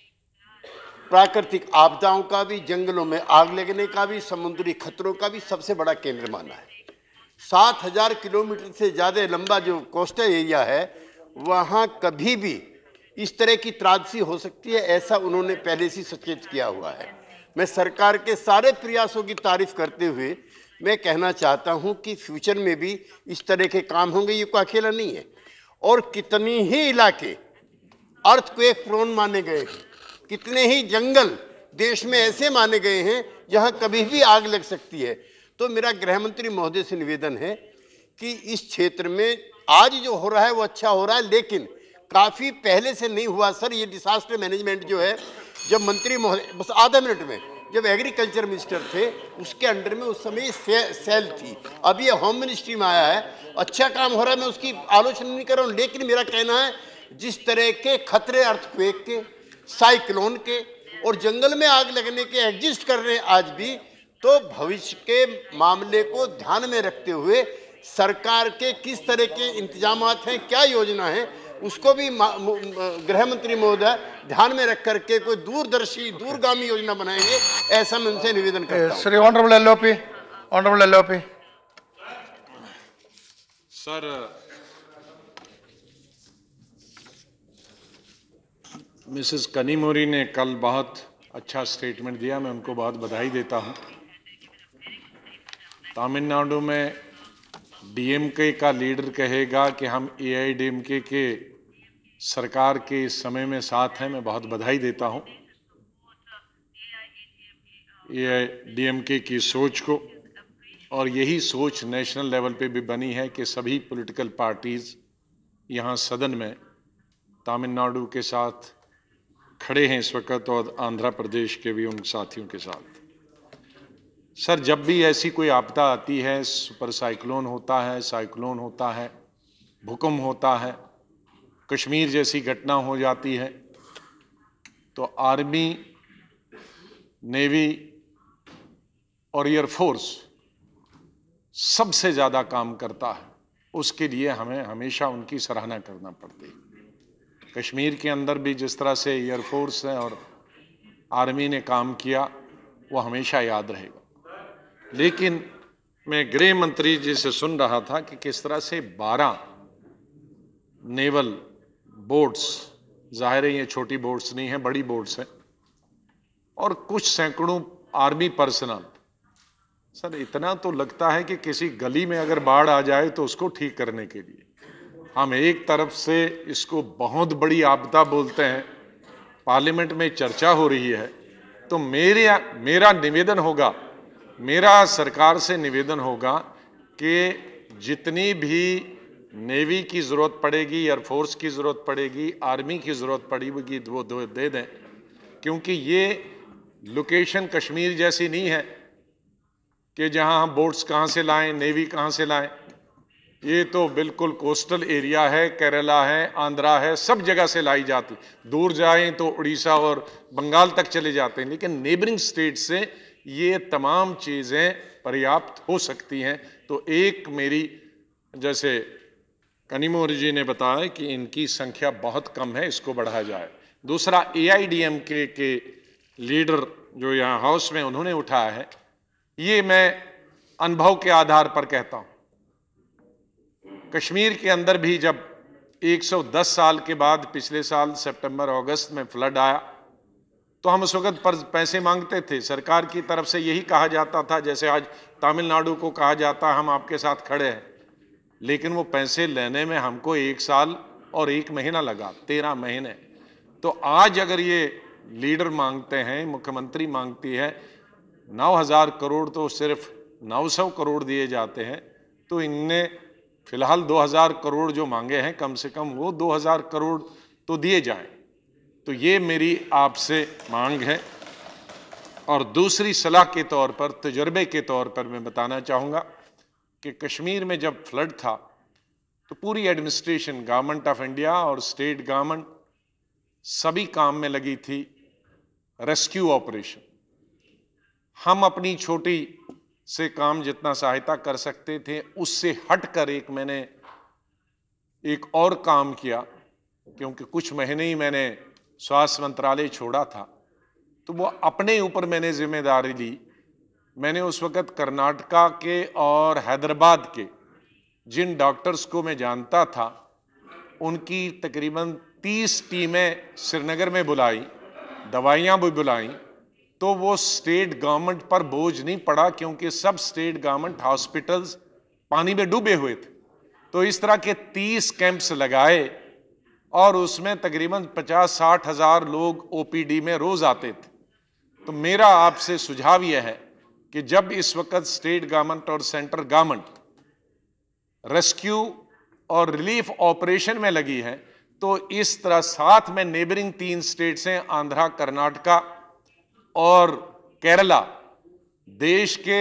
प्राकृतिक आपदाओं का भी, जंगलों में आग लगने का भी, समुद्री खतरों का भी सबसे बड़ा केंद्र माना है। 7,000 किलोमीटर से ज़्यादा लंबा जो कोस्टल एरिया है, वहाँ कभी भी इस तरह की त्रासदी हो सकती है, ऐसा उन्होंने पहले से सचेत किया हुआ है। मैं सरकार के सारे प्रयासों की तारीफ करते हुए मैं कहना चाहता हूं कि फ्यूचर में भी इस तरह के काम होंगे, ये कोई अकेला नहीं है। और कितनी ही इलाके अर्थक्वेक प्रोन माने गए हैं, कितने ही जंगल देश में ऐसे माने गए हैं जहां कभी भी आग लग सकती है। तो मेरा गृह मंत्री महोदय से निवेदन है कि इस क्षेत्र में आज जो हो रहा है वो अच्छा हो रहा है, लेकिन काफ़ी पहले से नहीं हुआ सर। ये डिसास्टर मैनेजमेंट जो है, जब मंत्री महोदय, बस आधा मिनट में, जब एग्रीकल्चर मिनिस्टर थे उसके अंडर में उस समय सेल थी, अब ये होम मिनिस्ट्री में आया है। अच्छा काम हो रहा है, मैं उसकी आलोचना नहीं कर रहा हूँ, लेकिन मेरा कहना है जिस तरह के खतरे अर्थक्वेक के, साइक्लोन के और जंगल में आग लगने के एग्जिस्ट कर रहे हैं आज भी, तो भविष्य के मामले को ध्यान में रखते हुए सरकार के किस तरह के इंतजामात हैं, क्या योजना है, उसको भी गृह मंत्री महोदय ध्यान में रख करके कोई दूरदर्शी, दूरगामी योजना बनाएंगे, ऐसा मैं उनसे निवेदन करता हूं। Shri honourable LOP, honourable LOP. Sir, Mrs Kanimozhi ने कल बहुत अच्छा स्टेटमेंट दिया, मैं उनको बहुत बधाई देता हूं। तमिलनाडु में डीएमके का लीडर कहेगा कि हम एआईडीएमके के सरकार के इस समय में साथ हैं, मैं बहुत बधाई देता हूं एआईडीएमके की सोच को। और यही सोच नेशनल लेवल पे भी बनी है कि सभी पॉलिटिकल पार्टीज यहाँ सदन में तमिलनाडु के साथ खड़े हैं इस वक्त और आंध्र प्रदेश के भी उन साथियों के साथ। सर, जब भी ऐसी कोई आपदा आती है, सुपर साइक्लोन होता है, साइक्लोन होता है, भूकंप होता है, कश्मीर जैसी घटना हो जाती है, तो आर्मी, नेवी और एयरफोर्स सबसे ज़्यादा काम करता है। उसके लिए हमें हमेशा उनकी सराहना करना पड़ती है। कश्मीर के अंदर भी जिस तरह से एयरफोर्स है और आर्मी ने काम किया, वो हमेशा याद रहेगा। लेकिन मैं गृह मंत्री जी से सुन रहा था कि किस तरह से 12 नेवल बोट्स, जाहिर है ये छोटी बोट्स नहीं है, बड़ी बोट्स हैं, और कुछ सैकड़ों आर्मी पर्सनल। सर, इतना तो लगता है कि किसी गली में अगर बाढ़ आ जाए तो उसको ठीक करने के लिए हम एक तरफ से इसको बहुत बड़ी आपदा बोलते हैं, पार्लियामेंट में चर्चा हो रही है, तो मेरा निवेदन होगा, मेरा सरकार से निवेदन होगा कि जितनी भी नेवी की ज़रूरत पड़ेगी, एयरफोर्स की ज़रूरत पड़ेगी, आर्मी की ज़रूरत पड़ेगी, वो दे दें, क्योंकि ये लोकेशन कश्मीर जैसी नहीं है कि जहां हम बोट्स कहां से लाएं, नेवी कहां से लाएं। ये तो बिल्कुल कोस्टल एरिया है, केरला है, आंध्रा है, सब जगह से लाई जाती। दूर जाएं तो उड़ीसा और बंगाल तक चले जाते हैं, लेकिन नेबरिंग स्टेट से ये तमाम चीज़ें पर्याप्त हो सकती हैं। तो एक मेरी, जैसे कनिमोरी जी ने बताया कि इनकी संख्या बहुत कम है, इसको बढ़ाया जाए। दूसरा, AIDMK के लीडर जो यहाँ हाउस में उन्होंने उठाया है, ये मैं अनुभव के आधार पर कहता हूँ। कश्मीर के अंदर भी जब 110 साल के बाद पिछले साल सितंबर अगस्त में फ्लड आया, तो हम उस वक्त पर पैसे मांगते थे। सरकार की तरफ से यही कहा जाता था, जैसे आज तमिलनाडु को कहा जाता, हम आपके साथ खड़े हैं, लेकिन वो पैसे लेने में हमको 1 साल और 1 महीना लगा, 13 महीने। तो आज अगर ये लीडर मांगते हैं, मुख्यमंत्री मांगती है 9,000 करोड़, तो सिर्फ 900 करोड़ दिए जाते हैं। तो इनने फिलहाल 2,000 करोड़ जो मांगे हैं, कम से कम वो 2,000 करोड़ तो दिए जाएं। तो ये मेरी आपसे मांग है। और दूसरी सलाह के तौर पर, तजुर्बे के तौर पर मैं बताना चाहूँगा कि कश्मीर में जब फ्लड था तो पूरी एडमिनिस्ट्रेशन, गवर्नमेंट ऑफ इंडिया और स्टेट गवर्नमेंट सभी काम में लगी थी, रेस्क्यू ऑपरेशन। हम अपनी छोटी से काम जितना सहायता कर सकते थे, उससे हटकर मैंने एक और काम किया, क्योंकि कुछ महीने ही मैंने स्वास्थ्य मंत्रालय छोड़ा था, तो वो अपने ऊपर मैंने जिम्मेदारी ली। मैंने उस वक़्त कर्नाटका के और हैदराबाद के जिन डॉक्टर्स को मैं जानता था, उनकी तकरीबन 30 टीमें श्रीनगर में बुलाई, दवाइयाँ भी बुलाई। तो वो स्टेट गवर्नमेंट पर बोझ नहीं पड़ा, क्योंकि सब स्टेट गवर्नमेंट हॉस्पिटल्स पानी में डूबे हुए थे। तो इस तरह के 30 कैंप्स लगाए और उसमें तकरीबन 50-60 हज़ार लोग OPD में रोज आते थे। तो मेरा आपसे सुझाव यह है कि जब इस वक्त स्टेट गवर्नमेंट और सेंट्रल गवर्नमेंट रेस्क्यू और रिलीफ ऑपरेशन में लगी है, तो इस तरह साथ में नेबरिंग 3 स्टेट्स हैं, आंध्रा, कर्नाटका और केरला, देश के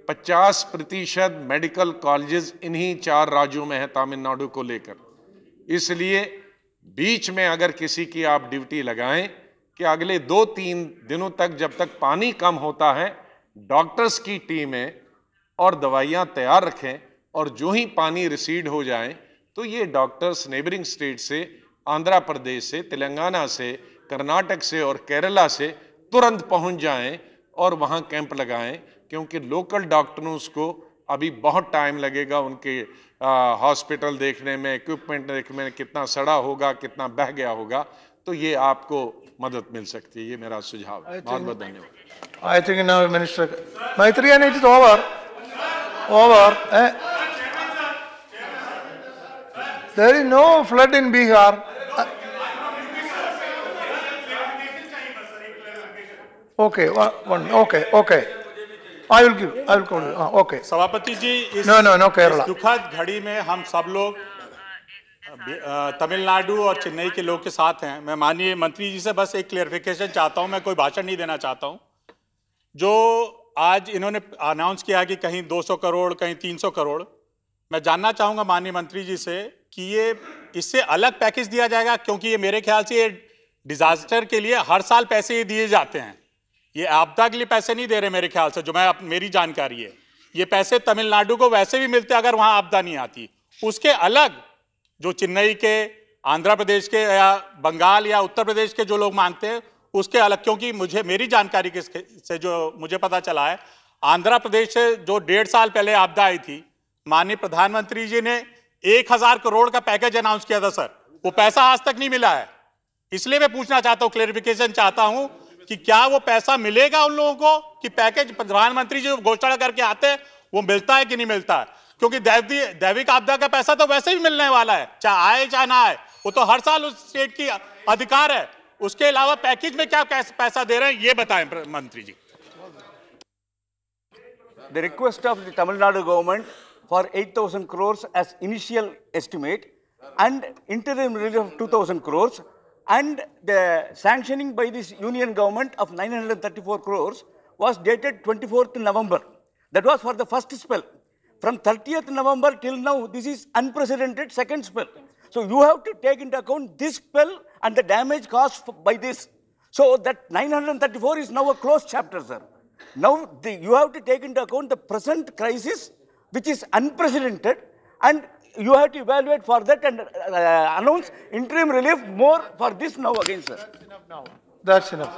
50% मेडिकल कॉलेजेस इन्हीं 4 राज्यों में है, तमिलनाडु को लेकर। इसलिए बीच में अगर किसी की आप ड्यूटी लगाएं कि अगले 2-3 दिनों तक, जब तक पानी कम होता है, डॉक्टर्स की टीमें और दवाइयां तैयार रखें, और जो ही पानी रिसीड हो जाए तो ये डॉक्टर्स नेबरिंग स्टेट से, आंध्र प्रदेश से, तेलंगाना से, कर्नाटक से और केरला से तुरंत पहुंच जाएं और वहां कैंप लगाएं, क्योंकि लोकल डॉक्टरों को अभी बहुत टाइम लगेगा उनके हॉस्पिटल देखने में, इक्विपमेंट देखने में, कितना सड़ा होगा, कितना बह गया होगा। तो ये आपको मदद मिल सकती है। ये मेरा सुझाव है। बहुत बहुत धन्यवाद। I think now Minister Maitriyan, it is over. There is no flood in Bihar. Okay, okay. I will call you. Okay. सभापति जी, No, Kerala. इस दुखद घड़ी में हम सब लोग तमिलनाडु और चेन्नई के लोग के साथ हैं। मैं माननीय मंत्री जी से बस एक क्लेरिफिकेशन चाहता हूं, मैं कोई भाषण नहीं देना चाहता हूं। जो आज इन्होंने अनाउंस किया कि कहीं 200 करोड़ कहीं 300 करोड़, मैं जानना चाहूंगा माननीय मंत्री जी से कि ये इससे अलग पैकेज दिया जाएगा, क्योंकि ये मेरे ख्याल से ये डिजास्टर के लिए हर साल पैसे ये दिए जाते हैं, ये आपदा के लिए पैसे नहीं दे रहे मेरे ख्याल से, जो मेरी जानकारी है। ये पैसे तमिलनाडु को वैसे भी मिलते अगर वहां आपदा नहीं आती, उसके अलग जो चेन्नई के, आंध्र प्रदेश के या बंगाल या उत्तर प्रदेश के जो लोग मांगते हैं उसके अलग, क्योंकि मेरी जानकारी से जो मुझे पता चला है, आंध्र प्रदेश से जो 1.5 साल पहले आपदा आई थी, माननीय प्रधानमंत्री जी ने 1000 करोड़ का पैकेज अनाउंस किया था सर, वो पैसा आज तक नहीं मिला है। इसलिए मैं पूछना चाहता हूं, क्लेरिफिकेशन चाहता हूं कि क्या वो पैसा मिलेगा उन लोगों को, कि पैकेज प्रधानमंत्री जी घोषणा करके आते हैं वो मिलता है कि नहीं मिलता है? क्योंकि दैविक आपदा का पैसा तो वैसे भी मिलने वाला है, चाहे आए चाहे ना आए, वो तो हर साल उस स्टेट की अधिकार है। उसके अलावा पैकेज में क्या पैसा दे रहे हैं ये बताएं मंत्री जी। The request of the Tamil Nadu government for 8,000 crores as initial estimate and interim relief of 2,000 crores and the sanctioning by this union government of 934 crores was dated 24th November. That was for the first spell. From 30th November till now, this is unprecedented second spell. So you have to take into account this spell and the damage caused by this. So that 934 is now a closed chapter, sir. Now you have to take into account the present crisis, which is unprecedented, and you have to evaluate for that and announce interim relief more for this now again, sir. That's enough.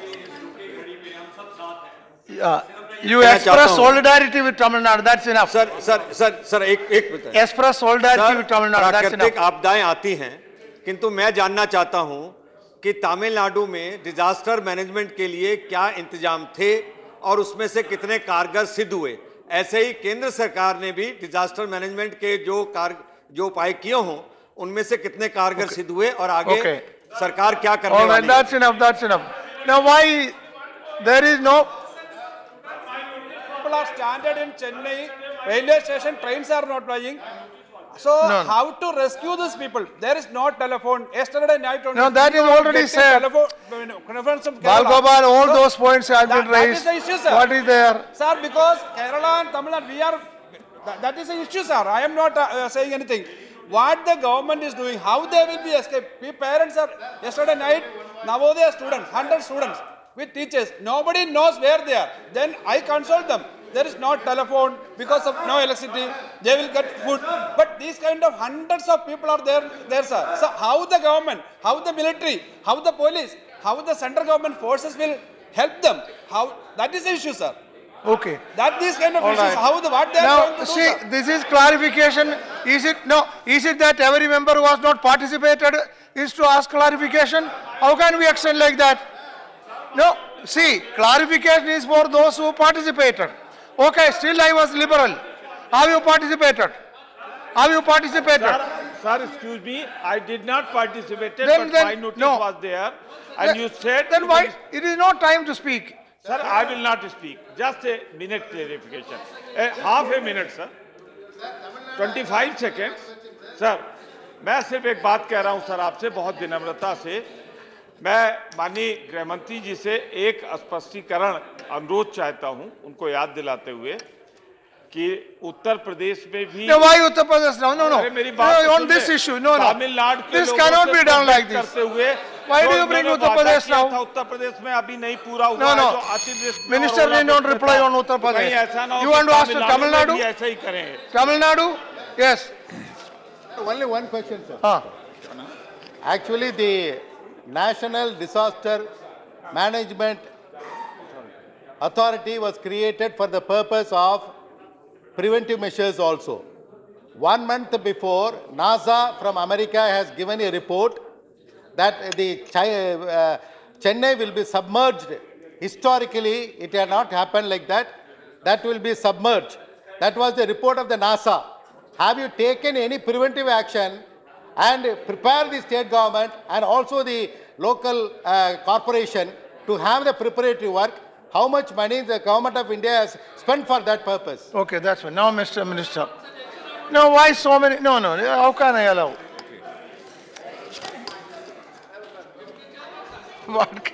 Yeah. You express solidarity with Tamil Nadu. That's enough. Sir एक मिनट। Express solidarity with Tamil Nadu. That's enough. प्राकृतिक आपदाएं आती हैं, किंतु मैं जानना चाहता हूं कि तमिलनाडु में डिजास्टर मैनेजमेंट के लिए क्या इंतजाम थे और उसमें से कितने कारगर सिद्ध हुए। ऐसे ही केंद्र सरकार ने भी डिजास्टर मैनेजमेंट के जो उपाय किए हों उनमें से कितने कारगर सिद्ध हुए और आगे सरकार क्या करने वाली है। That's enough. That's enough. Now why there is no people are stranded in Chennai railway station, trains are not flying. So how to rescue these people? There is no telephone. Yesterday night only. No, that is already said. Balgobal, all those points have been raised. That is the issue, sir. What is there? Sir, because Kerala and Tamil Nadu, we are, that is the issue, sir. I am not saying anything. What the government is doing, how they will be escaped. We parents are, yesterday night, Navodaya students, 100 students with teachers. Nobody knows where they are. Then I consult them. There is no telephone because of no electricity. They will get food. But these kind of hundreds of people are there, sir. So how the government, how the military, how the police, how the central government forces will help them? How that is the issue, sir. Okay. That these kind of issues, Right. what they are Now, going to see, do, sir. this is clarification. Is it that every member who has not participated is to ask clarification? How can we extend like that? No, see, clarification is for those who participated. Okay, still I was liberal. Have you participated? Have you participated? Sir, excuse me, I did not participate, Then but my notice was there. And you said... Then why? It is not time to speak. Sir, I will not speak. Just a minute clarification. Half a minute, sir. 25 seconds. Sir, मैं सिर्फ एक बात कह रहा हूं sir आपसे बहुत विनम्रता से। मैं माननीय गृह मंत्री जी से एक स्पष्टीकरण अनुरोध चाहता हूं, उनको याद दिलाते हुए कि उत्तर प्रदेश में भी why Uttar Pradesh now? No. मेरी बात On this issue, no. Tamil Nadu के This cannot be done like this. करते हुए Why do you bring Uttar Pradesh now? Uttar Pradesh में अभी नहीं पूरा हुआ No. है जो अतिवृष्टि Minister need not reply on Uttar Pradesh. ऐसा ना हो You want to ask Tamil Nadu? ऐसा ही करेंगे। Tamil Nadu? Yes. Only one question, sir. Actually, the National Disaster Management Authority was created for the purpose of preventive measures also. 1 month before, NASA from America has given a report that the Chennai will be submerged. Historically, it had not happened like that. That will be submerged. That was the report of the NASA. Have you taken any preventive action and prepare the state government and also the local corporation to have the preparatory work? How much money the government of India has spent for that purpose? Okay, that's fine. Now, Mr. Minister. No, why so many? No. How can I allow? What?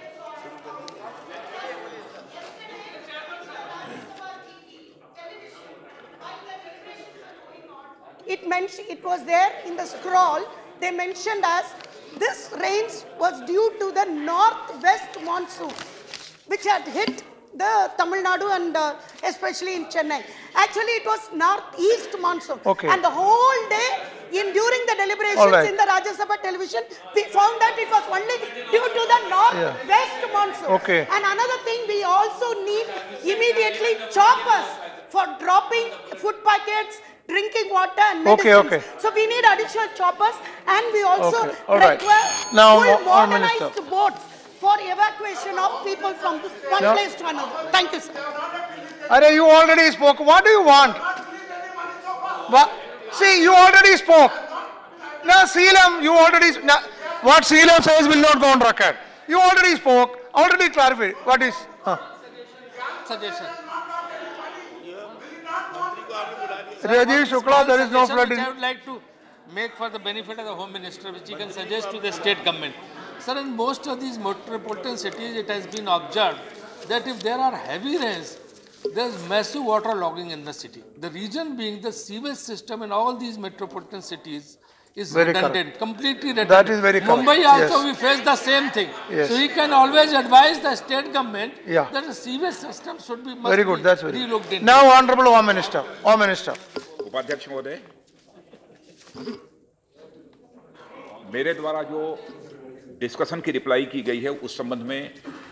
It was there in the scroll. They mentioned as this rains was due to the northwest monsoon, which had hit the Tamil Nadu and especially in Chennai. Actually, it was northeast monsoon. Okay. And the whole day, during the deliberations in the Rajya Sabha television, we found that it was only due to the northwest monsoon. Okay. And another thing, we also need immediately choppers for dropping food packets, drinking water and medicines. Okay. So we need additional choppers, and we also Alright. require Now, full modernized Minister. boats for evacuation of people from one place to another. Thank you, sir. Arey, you already spoke. What do you want? See, you already spoke. Now, Seelam, you already... Now, what Seelam says will not go on record. You already spoke, already clarified. What is... Suggestion. Rajiv Shukla, there is no flooding. I would like to make for the benefit of the Home Minister, which he can suggest to the state government. Sir, in most of these metropolitan cities, it has been observed that if there are heavy rains, there is massive water logging in the city. The reason being the sewage system in all these metropolitan cities is Very redundant, correct. completely redundant. That is very correct. Mumbai also, Yes. we face the same thing. Yes. So he can always advise the state government Yeah. that the sewage system should be Very good, that's very relooked good. into. Now, Honorable Home Minister. Home Minister. उपाध्यक्ष महोदय, मेरे द्वारा जो discussion की reply की गई है उस संबंध में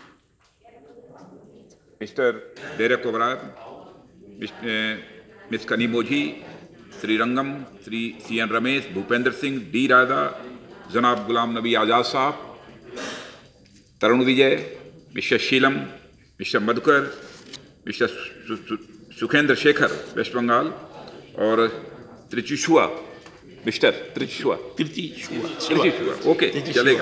mister Derek O'Brien, miss Kanimozhi, Shri Rangam, Shri CN Ramesh, Bhupender Singh, D Raja, जनाब गुलाम नबी आज़ाद साहब, Tarun Vijay, mister Sheelam, mister Madhukar, mister Sukhendu Sekhar, West Bengal, और त्रिचुशुआ, मिस्टर त्रिचुशुआ, ओके चलेगा,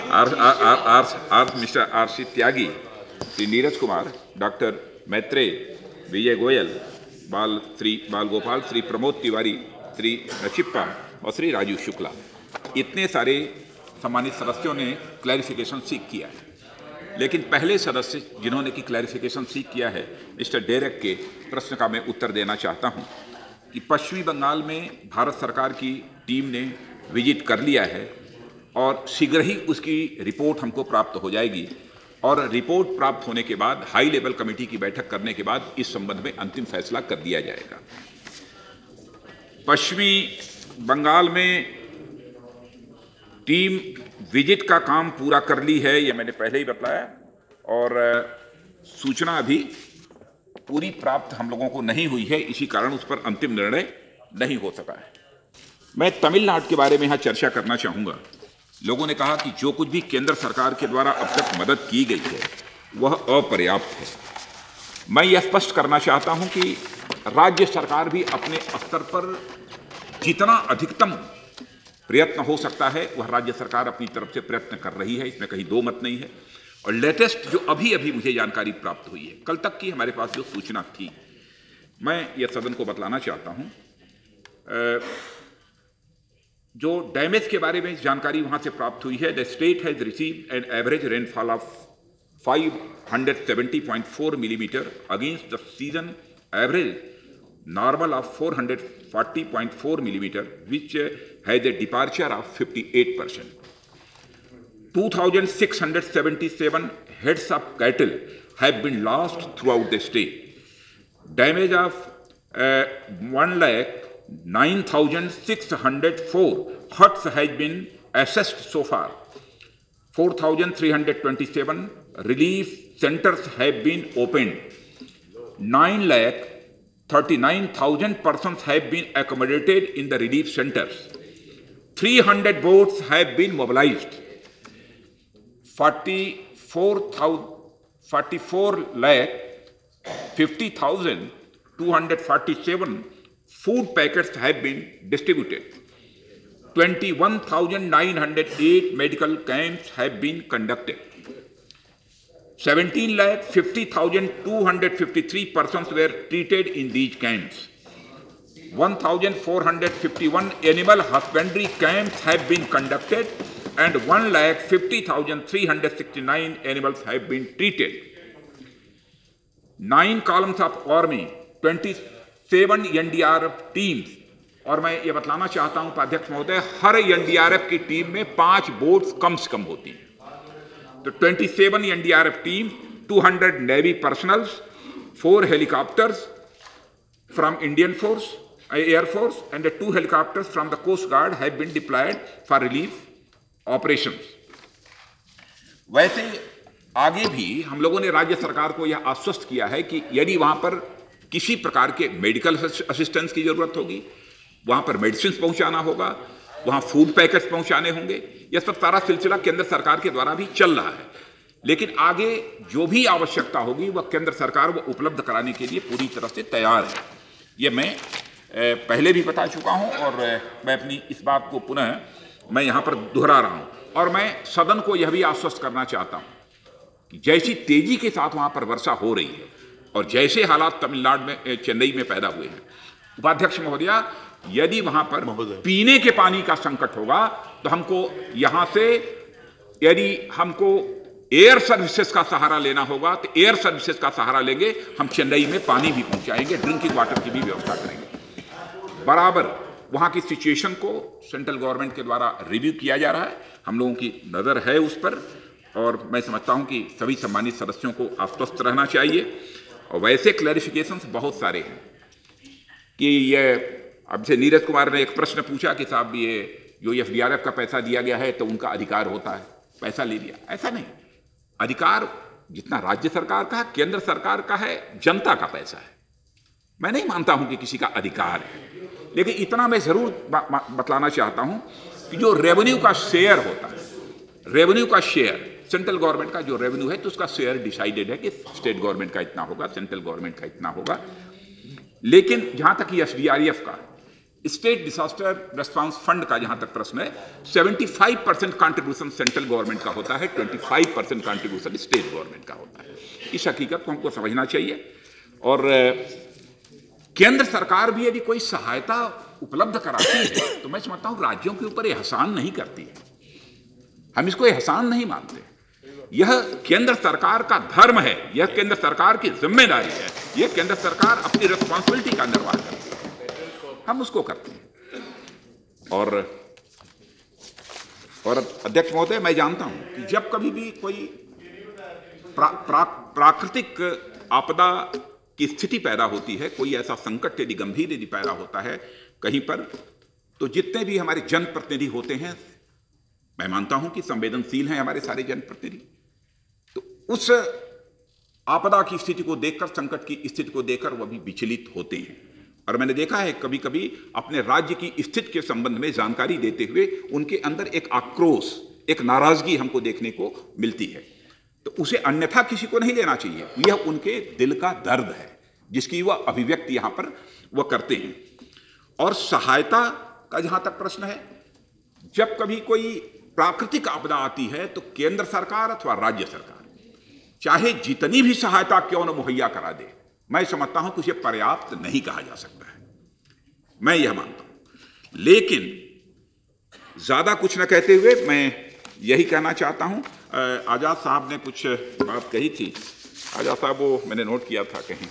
mister RC Tyagi, Shri Neeraj Kumar, doctor Maitreya, Vijay Goel, Shri Bal Gopal, Shri Pramod Tiwari, Shri नचिप्पा और श्री राजीव शुक्ला, इतने सारे सम्मानित सदस्यों ने क्लैरिफिकेशन सीख किया है। लेकिन पहले सदस्य जिन्होंने की क्लैरिफिकेशन सीख किया है, मिस्टर डेरेक के प्रश्न का मैं उत्तर देना चाहता हूं कि पश्चिमी बंगाल में भारत सरकार की टीम ने विजिट कर लिया है और शीघ्र ही उसकी रिपोर्ट हमको प्राप्त हो जाएगी और रिपोर्ट प्राप्त होने के बाद हाई लेवल कमेटी की बैठक करने के बाद इस संबंध में अंतिम फैसला कर दिया जाएगा। पश्चिमी बंगाल में टीम विजिट का काम पूरा कर ली है, ये मैंने पहले ही बताया, और सूचना अभी पूरी प्राप्त हम लोगों को नहीं हुई है, इसी कारण उस पर अंतिम निर्णय नहीं हो सका है। मैं तमिलनाडु के बारे में यहाँ चर्चा करना चाहूँगा। लोगों ने कहा कि जो कुछ भी केंद्र सरकार के द्वारा अब तक मदद की गई है वह अपर्याप्त है। मैं यह स्पष्ट करना चाहता हूं कि राज्य सरकार भी अपने स्तर पर जितना अधिकतम प्रयत्न हो सकता है वह राज्य सरकार अपनी तरफ से प्रयत्न कर रही है, इसमें कहीं दो मत नहीं है। और लेटेस्ट जो अभी मुझे जानकारी प्राप्त हुई है, कल तक की हमारे पास जो सूचना थी, मैं यह सदन को बतलाना चाहता हूं। जो डैमेज के बारे में जानकारी वहां से प्राप्त हुई है, the state has received an average rainfall of 570.4 millimetre against the season average normal of 440.4 millimeter, which has a departure of 58%. 2,677 heads of cattle have been lost throughout the state. Damage of 1,09,604 huts has been assessed so far. 4,327 relief centers have been opened. 9,39,000 persons have been accommodated in the relief centers. 300 boats have been mobilized. 44,50,247 food packets have been distributed. 21,908 medical camps have been conducted. 17,50,253 persons were treated in these camps. 1,451 animal husbandry camps have been conducted and 1,50,369 animals have been treated. 9 columns of army, 27 NDRF teams, और मैं ये बतलाना चाहता हूं उपाध्यक्ष महोदय, हर NDRF की team में 5 boats कम से कम होती हैं। तो 27 NDRF team, 200 navy personnels, 4 helicopters from Indian Force, Air Force, and 2 helicopters from the Coast Guard have been deployed for relief operations. वैसे आगे भी हम लोगों ने राज्य सरकार को यह आश्वस्त किया है कि यदि वहां पर किसी प्रकार के मेडिकल असिस्टेंस की जरूरत होगी, वहां पर मेडिसिन पहुंचाना होगा, वहां फूड पैकेट्स पहुंचाने होंगे, यह सब सारा सिलसिला केंद्र सरकार के द्वारा भी चल रहा है। लेकिन आगे जो भी आवश्यकता होगी वह केंद्र सरकार वो उपलब्ध कराने के लिए पूरी तरह से तैयार है। ये मैं पहले भी बता चुका हूं और मैं अपनी इस बात को पुनः मैं यहां पर दोहरा रहा हूं। और मैं सदन को यह भी आश्वस्त करना चाहता हूं कि जैसी तेजी के साथ वहां पर वर्षा हो रही है और जैसे हालात तमिलनाडु में, चेन्नई में पैदा हुए हैं, उपाध्यक्ष महोदया, यदि वहां पर पीने के पानी का संकट होगा तो हमको यहां से, यदि हमको एयर सर्विसेज का सहारा लेना होगा तो एयर सर्विसेज का सहारा लेंगे। हम चेन्नई में पानी भी पहुंचाएंगे, ड्रिंकिंग वाटर की भी व्यवस्था करेंगे। बराबर वहां की सिचुएशन को सेंट्रल गवर्नमेंट के द्वारा रिव्यू किया जा रहा है, हम लोगों की नजर है उस पर, और मैं समझता हूं कि सभी सम्मानित सदस्यों को आश्वस्त रहना चाहिए। और वैसे क्लैरिफिकेशंस बहुत सारे हैं कि ये, अब से नीरज कुमार ने एक प्रश्न पूछा कि साहब ये जो FDRF का पैसा दिया गया है तो उनका अधिकार होता है, पैसा ले लिया। ऐसा नहीं, अधिकार जितना राज्य सरकार का है, केंद्र सरकार का है, जनता का पैसा है। मैं नहीं मानता हूं कि किसी का अधिकार है, लेकिन इतना मैं जरूर बतलाना चाहता हूं कि जो रेवेन्यू का शेयर होता है, रेवेन्यू का शेयर, सेंट्रल गवर्नमेंट का जो रेवेन्यू है तो उसका शेयर डिसाइडेड है कि स्टेट गवर्नमेंट का इतना होगा, सेंट्रल गवर्नमेंट का इतना होगा। लेकिन जहां तक ये SDRF का, स्टेट डिजास्टर रिस्पांस फंड का जहां तक प्रश्न है, 75% कंट्रीब्यूशन सेंट्रल गवर्नमेंट का होता है, 25% कंट्रीब्यूशन स्टेट गवर्नमेंट का होता है। इस हकीकत को हमको समझना चाहिए। और केंद्र सरकार भी यदि कोई सहायता उपलब्ध कराती है तो मैं समझता हूं राज्यों के ऊपर एहसान नहीं करती है, हम इसको एहसान नहीं मानते। यह केंद्र सरकार का धर्म है, यह केंद्र सरकार की जिम्मेदारी है, यह केंद्र सरकार अपनी रिस्पॉन्सिबिलिटी का निर्वाह करती है, हम उसको करते हैं। और अध्यक्ष महोदय, मैं जानता हूं कि जब कभी भी कोई प्राकृतिक आपदा की स्थिति पैदा होती है, कोई ऐसा संकट यदि गंभीर यदि पैदा होता है कहीं पर, तो जितने भी हमारे जनप्रतिनिधि होते हैं, मैं मानता हूं कि संवेदनशील हैं हमारे सारे जनप्रतिनिधि, तो उस आपदा की स्थिति को देखकर, संकट की स्थिति को देखकर वह भी विचलित होते हैं। और मैंने देखा है कभी कभी अपने राज्य की स्थिति के संबंध में जानकारी देते हुए उनके अंदर एक आक्रोश, एक नाराजगी हमको देखने को मिलती है, तो उसे अन्यथा किसी को नहीं लेना चाहिए। यह उनके दिल का दर्द है जिसकी वह अभिव्यक्ति यहां पर वह करते हैं। और सहायता का जहां तक प्रश्न है, जब कभी कोई प्राकृतिक आपदा आती है तो केंद्र सरकार अथवा राज्य सरकार चाहे जितनी भी सहायता क्यों न मुहैया करा दे, मैं समझता हूं कि उसे पर्याप्त नहीं कहा जा सकता है, मैं यह मानता हूं। लेकिन ज्यादा कुछ न कहते हुए मैं यही कहना चाहता हूं, आजाद साहब ने कुछ बात कही थी, आजाद साहब वो मैंने नोट किया था कहीं,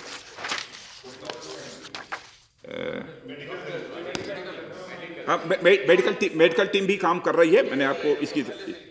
मेडिकल टीम भी काम कर रही है, मैंने आपको इसकी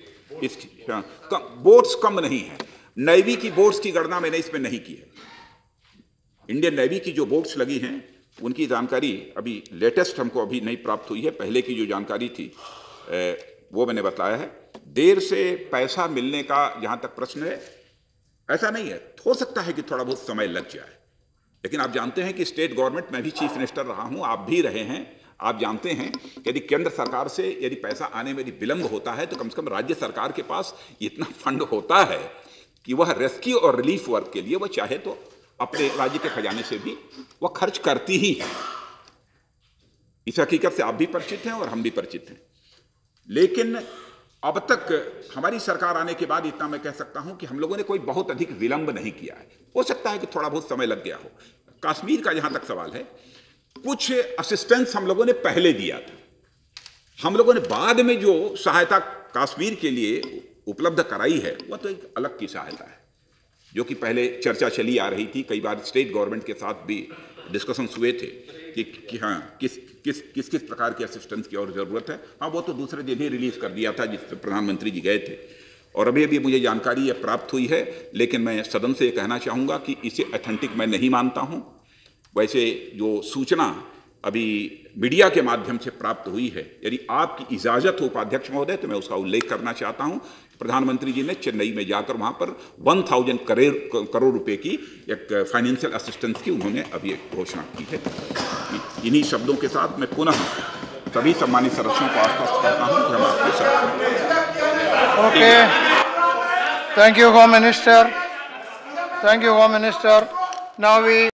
बोट्स कम नहीं है, नेवी की बोट्स की गणना मैंने इसमें नहीं की है। इंडियन नेवी की जो बोट्स लगी हैं उनकी जानकारी अभी लेटेस्ट हमको अभी नहीं प्राप्त हुई है, पहले की जो जानकारी थी वो मैंने बताया है। देर से पैसा मिलने का जहां तक प्रश्न है, ऐसा नहीं है, हो सकता है कि थोड़ा बहुत समय लग जाए, लेकिन आप जानते हैं कि स्टेट गवर्नमेंट में भी चीफ मिनिस्टर रहा हूं, आप भी रहे हैं, आप जानते हैं कि यदि केंद्र सरकार से यदि पैसा आने में यदि विलंब होता है तो कम से कम राज्य सरकार के पास इतना फंड होता है कि वह रेस्क्यू और रिलीफ वर्क के लिए वह चाहे तो अपने राज्य के खजाने से भी वह खर्च करती ही है। इस हकीकत से आप भी परिचित हैं और हम भी परिचित हैं। लेकिन अब तक हमारी सरकार आने के बाद इतना मैं कह सकता हूं कि हम लोगों ने कोई बहुत अधिक विलंब नहीं किया है। हो सकता है कि थोड़ा बहुत समय लग गया हो। कश्मीर का जहां तक सवाल है, कुछ असिस्टेंस हम लोगों ने पहले दिया था, हम लोगों ने बाद में जो सहायता कश्मीर के लिए उपलब्ध कराई है वह तो एक अलग की सहायता है, जो कि पहले चर्चा चली आ रही थी। कई बार स्टेट गवर्नमेंट के साथ भी डिस्कशंस हुए थे कि हाँ किस प्रकार की असिस्टेंस की और ज़रूरत है। हाँ, वो तो दूसरे दिन ही रिलीज़ कर दिया था जिस पर प्रधानमंत्री जी गए थे, और अभी मुझे जानकारी ये प्राप्त हुई है। लेकिन मैं सदन से ये कहना चाहूँगा कि इसे ऑथेंटिक मैं नहीं मानता हूँ। वैसे जो सूचना अभी मीडिया के माध्यम से प्राप्त हुई है, यदि आपकी इजाज़त हो उपाध्यक्ष महोदय, तो मैं उसका उल्लेख करना चाहता हूँ। प्रधानमंत्री जी ने चेन्नई में जाकर वहाँ पर 1000 करोड़ रुपए की एक फाइनेंशियल असिस्टेंस की उन्होंने अभी एक घोषणा की है। इन्हीं शब्दों के साथ मैं पुनः सभी सम्मानित सदस्यों को आश्वस्त करता हूँ कि हम आपके साथ। Okay, thank you home minister, thank you home minister. Now we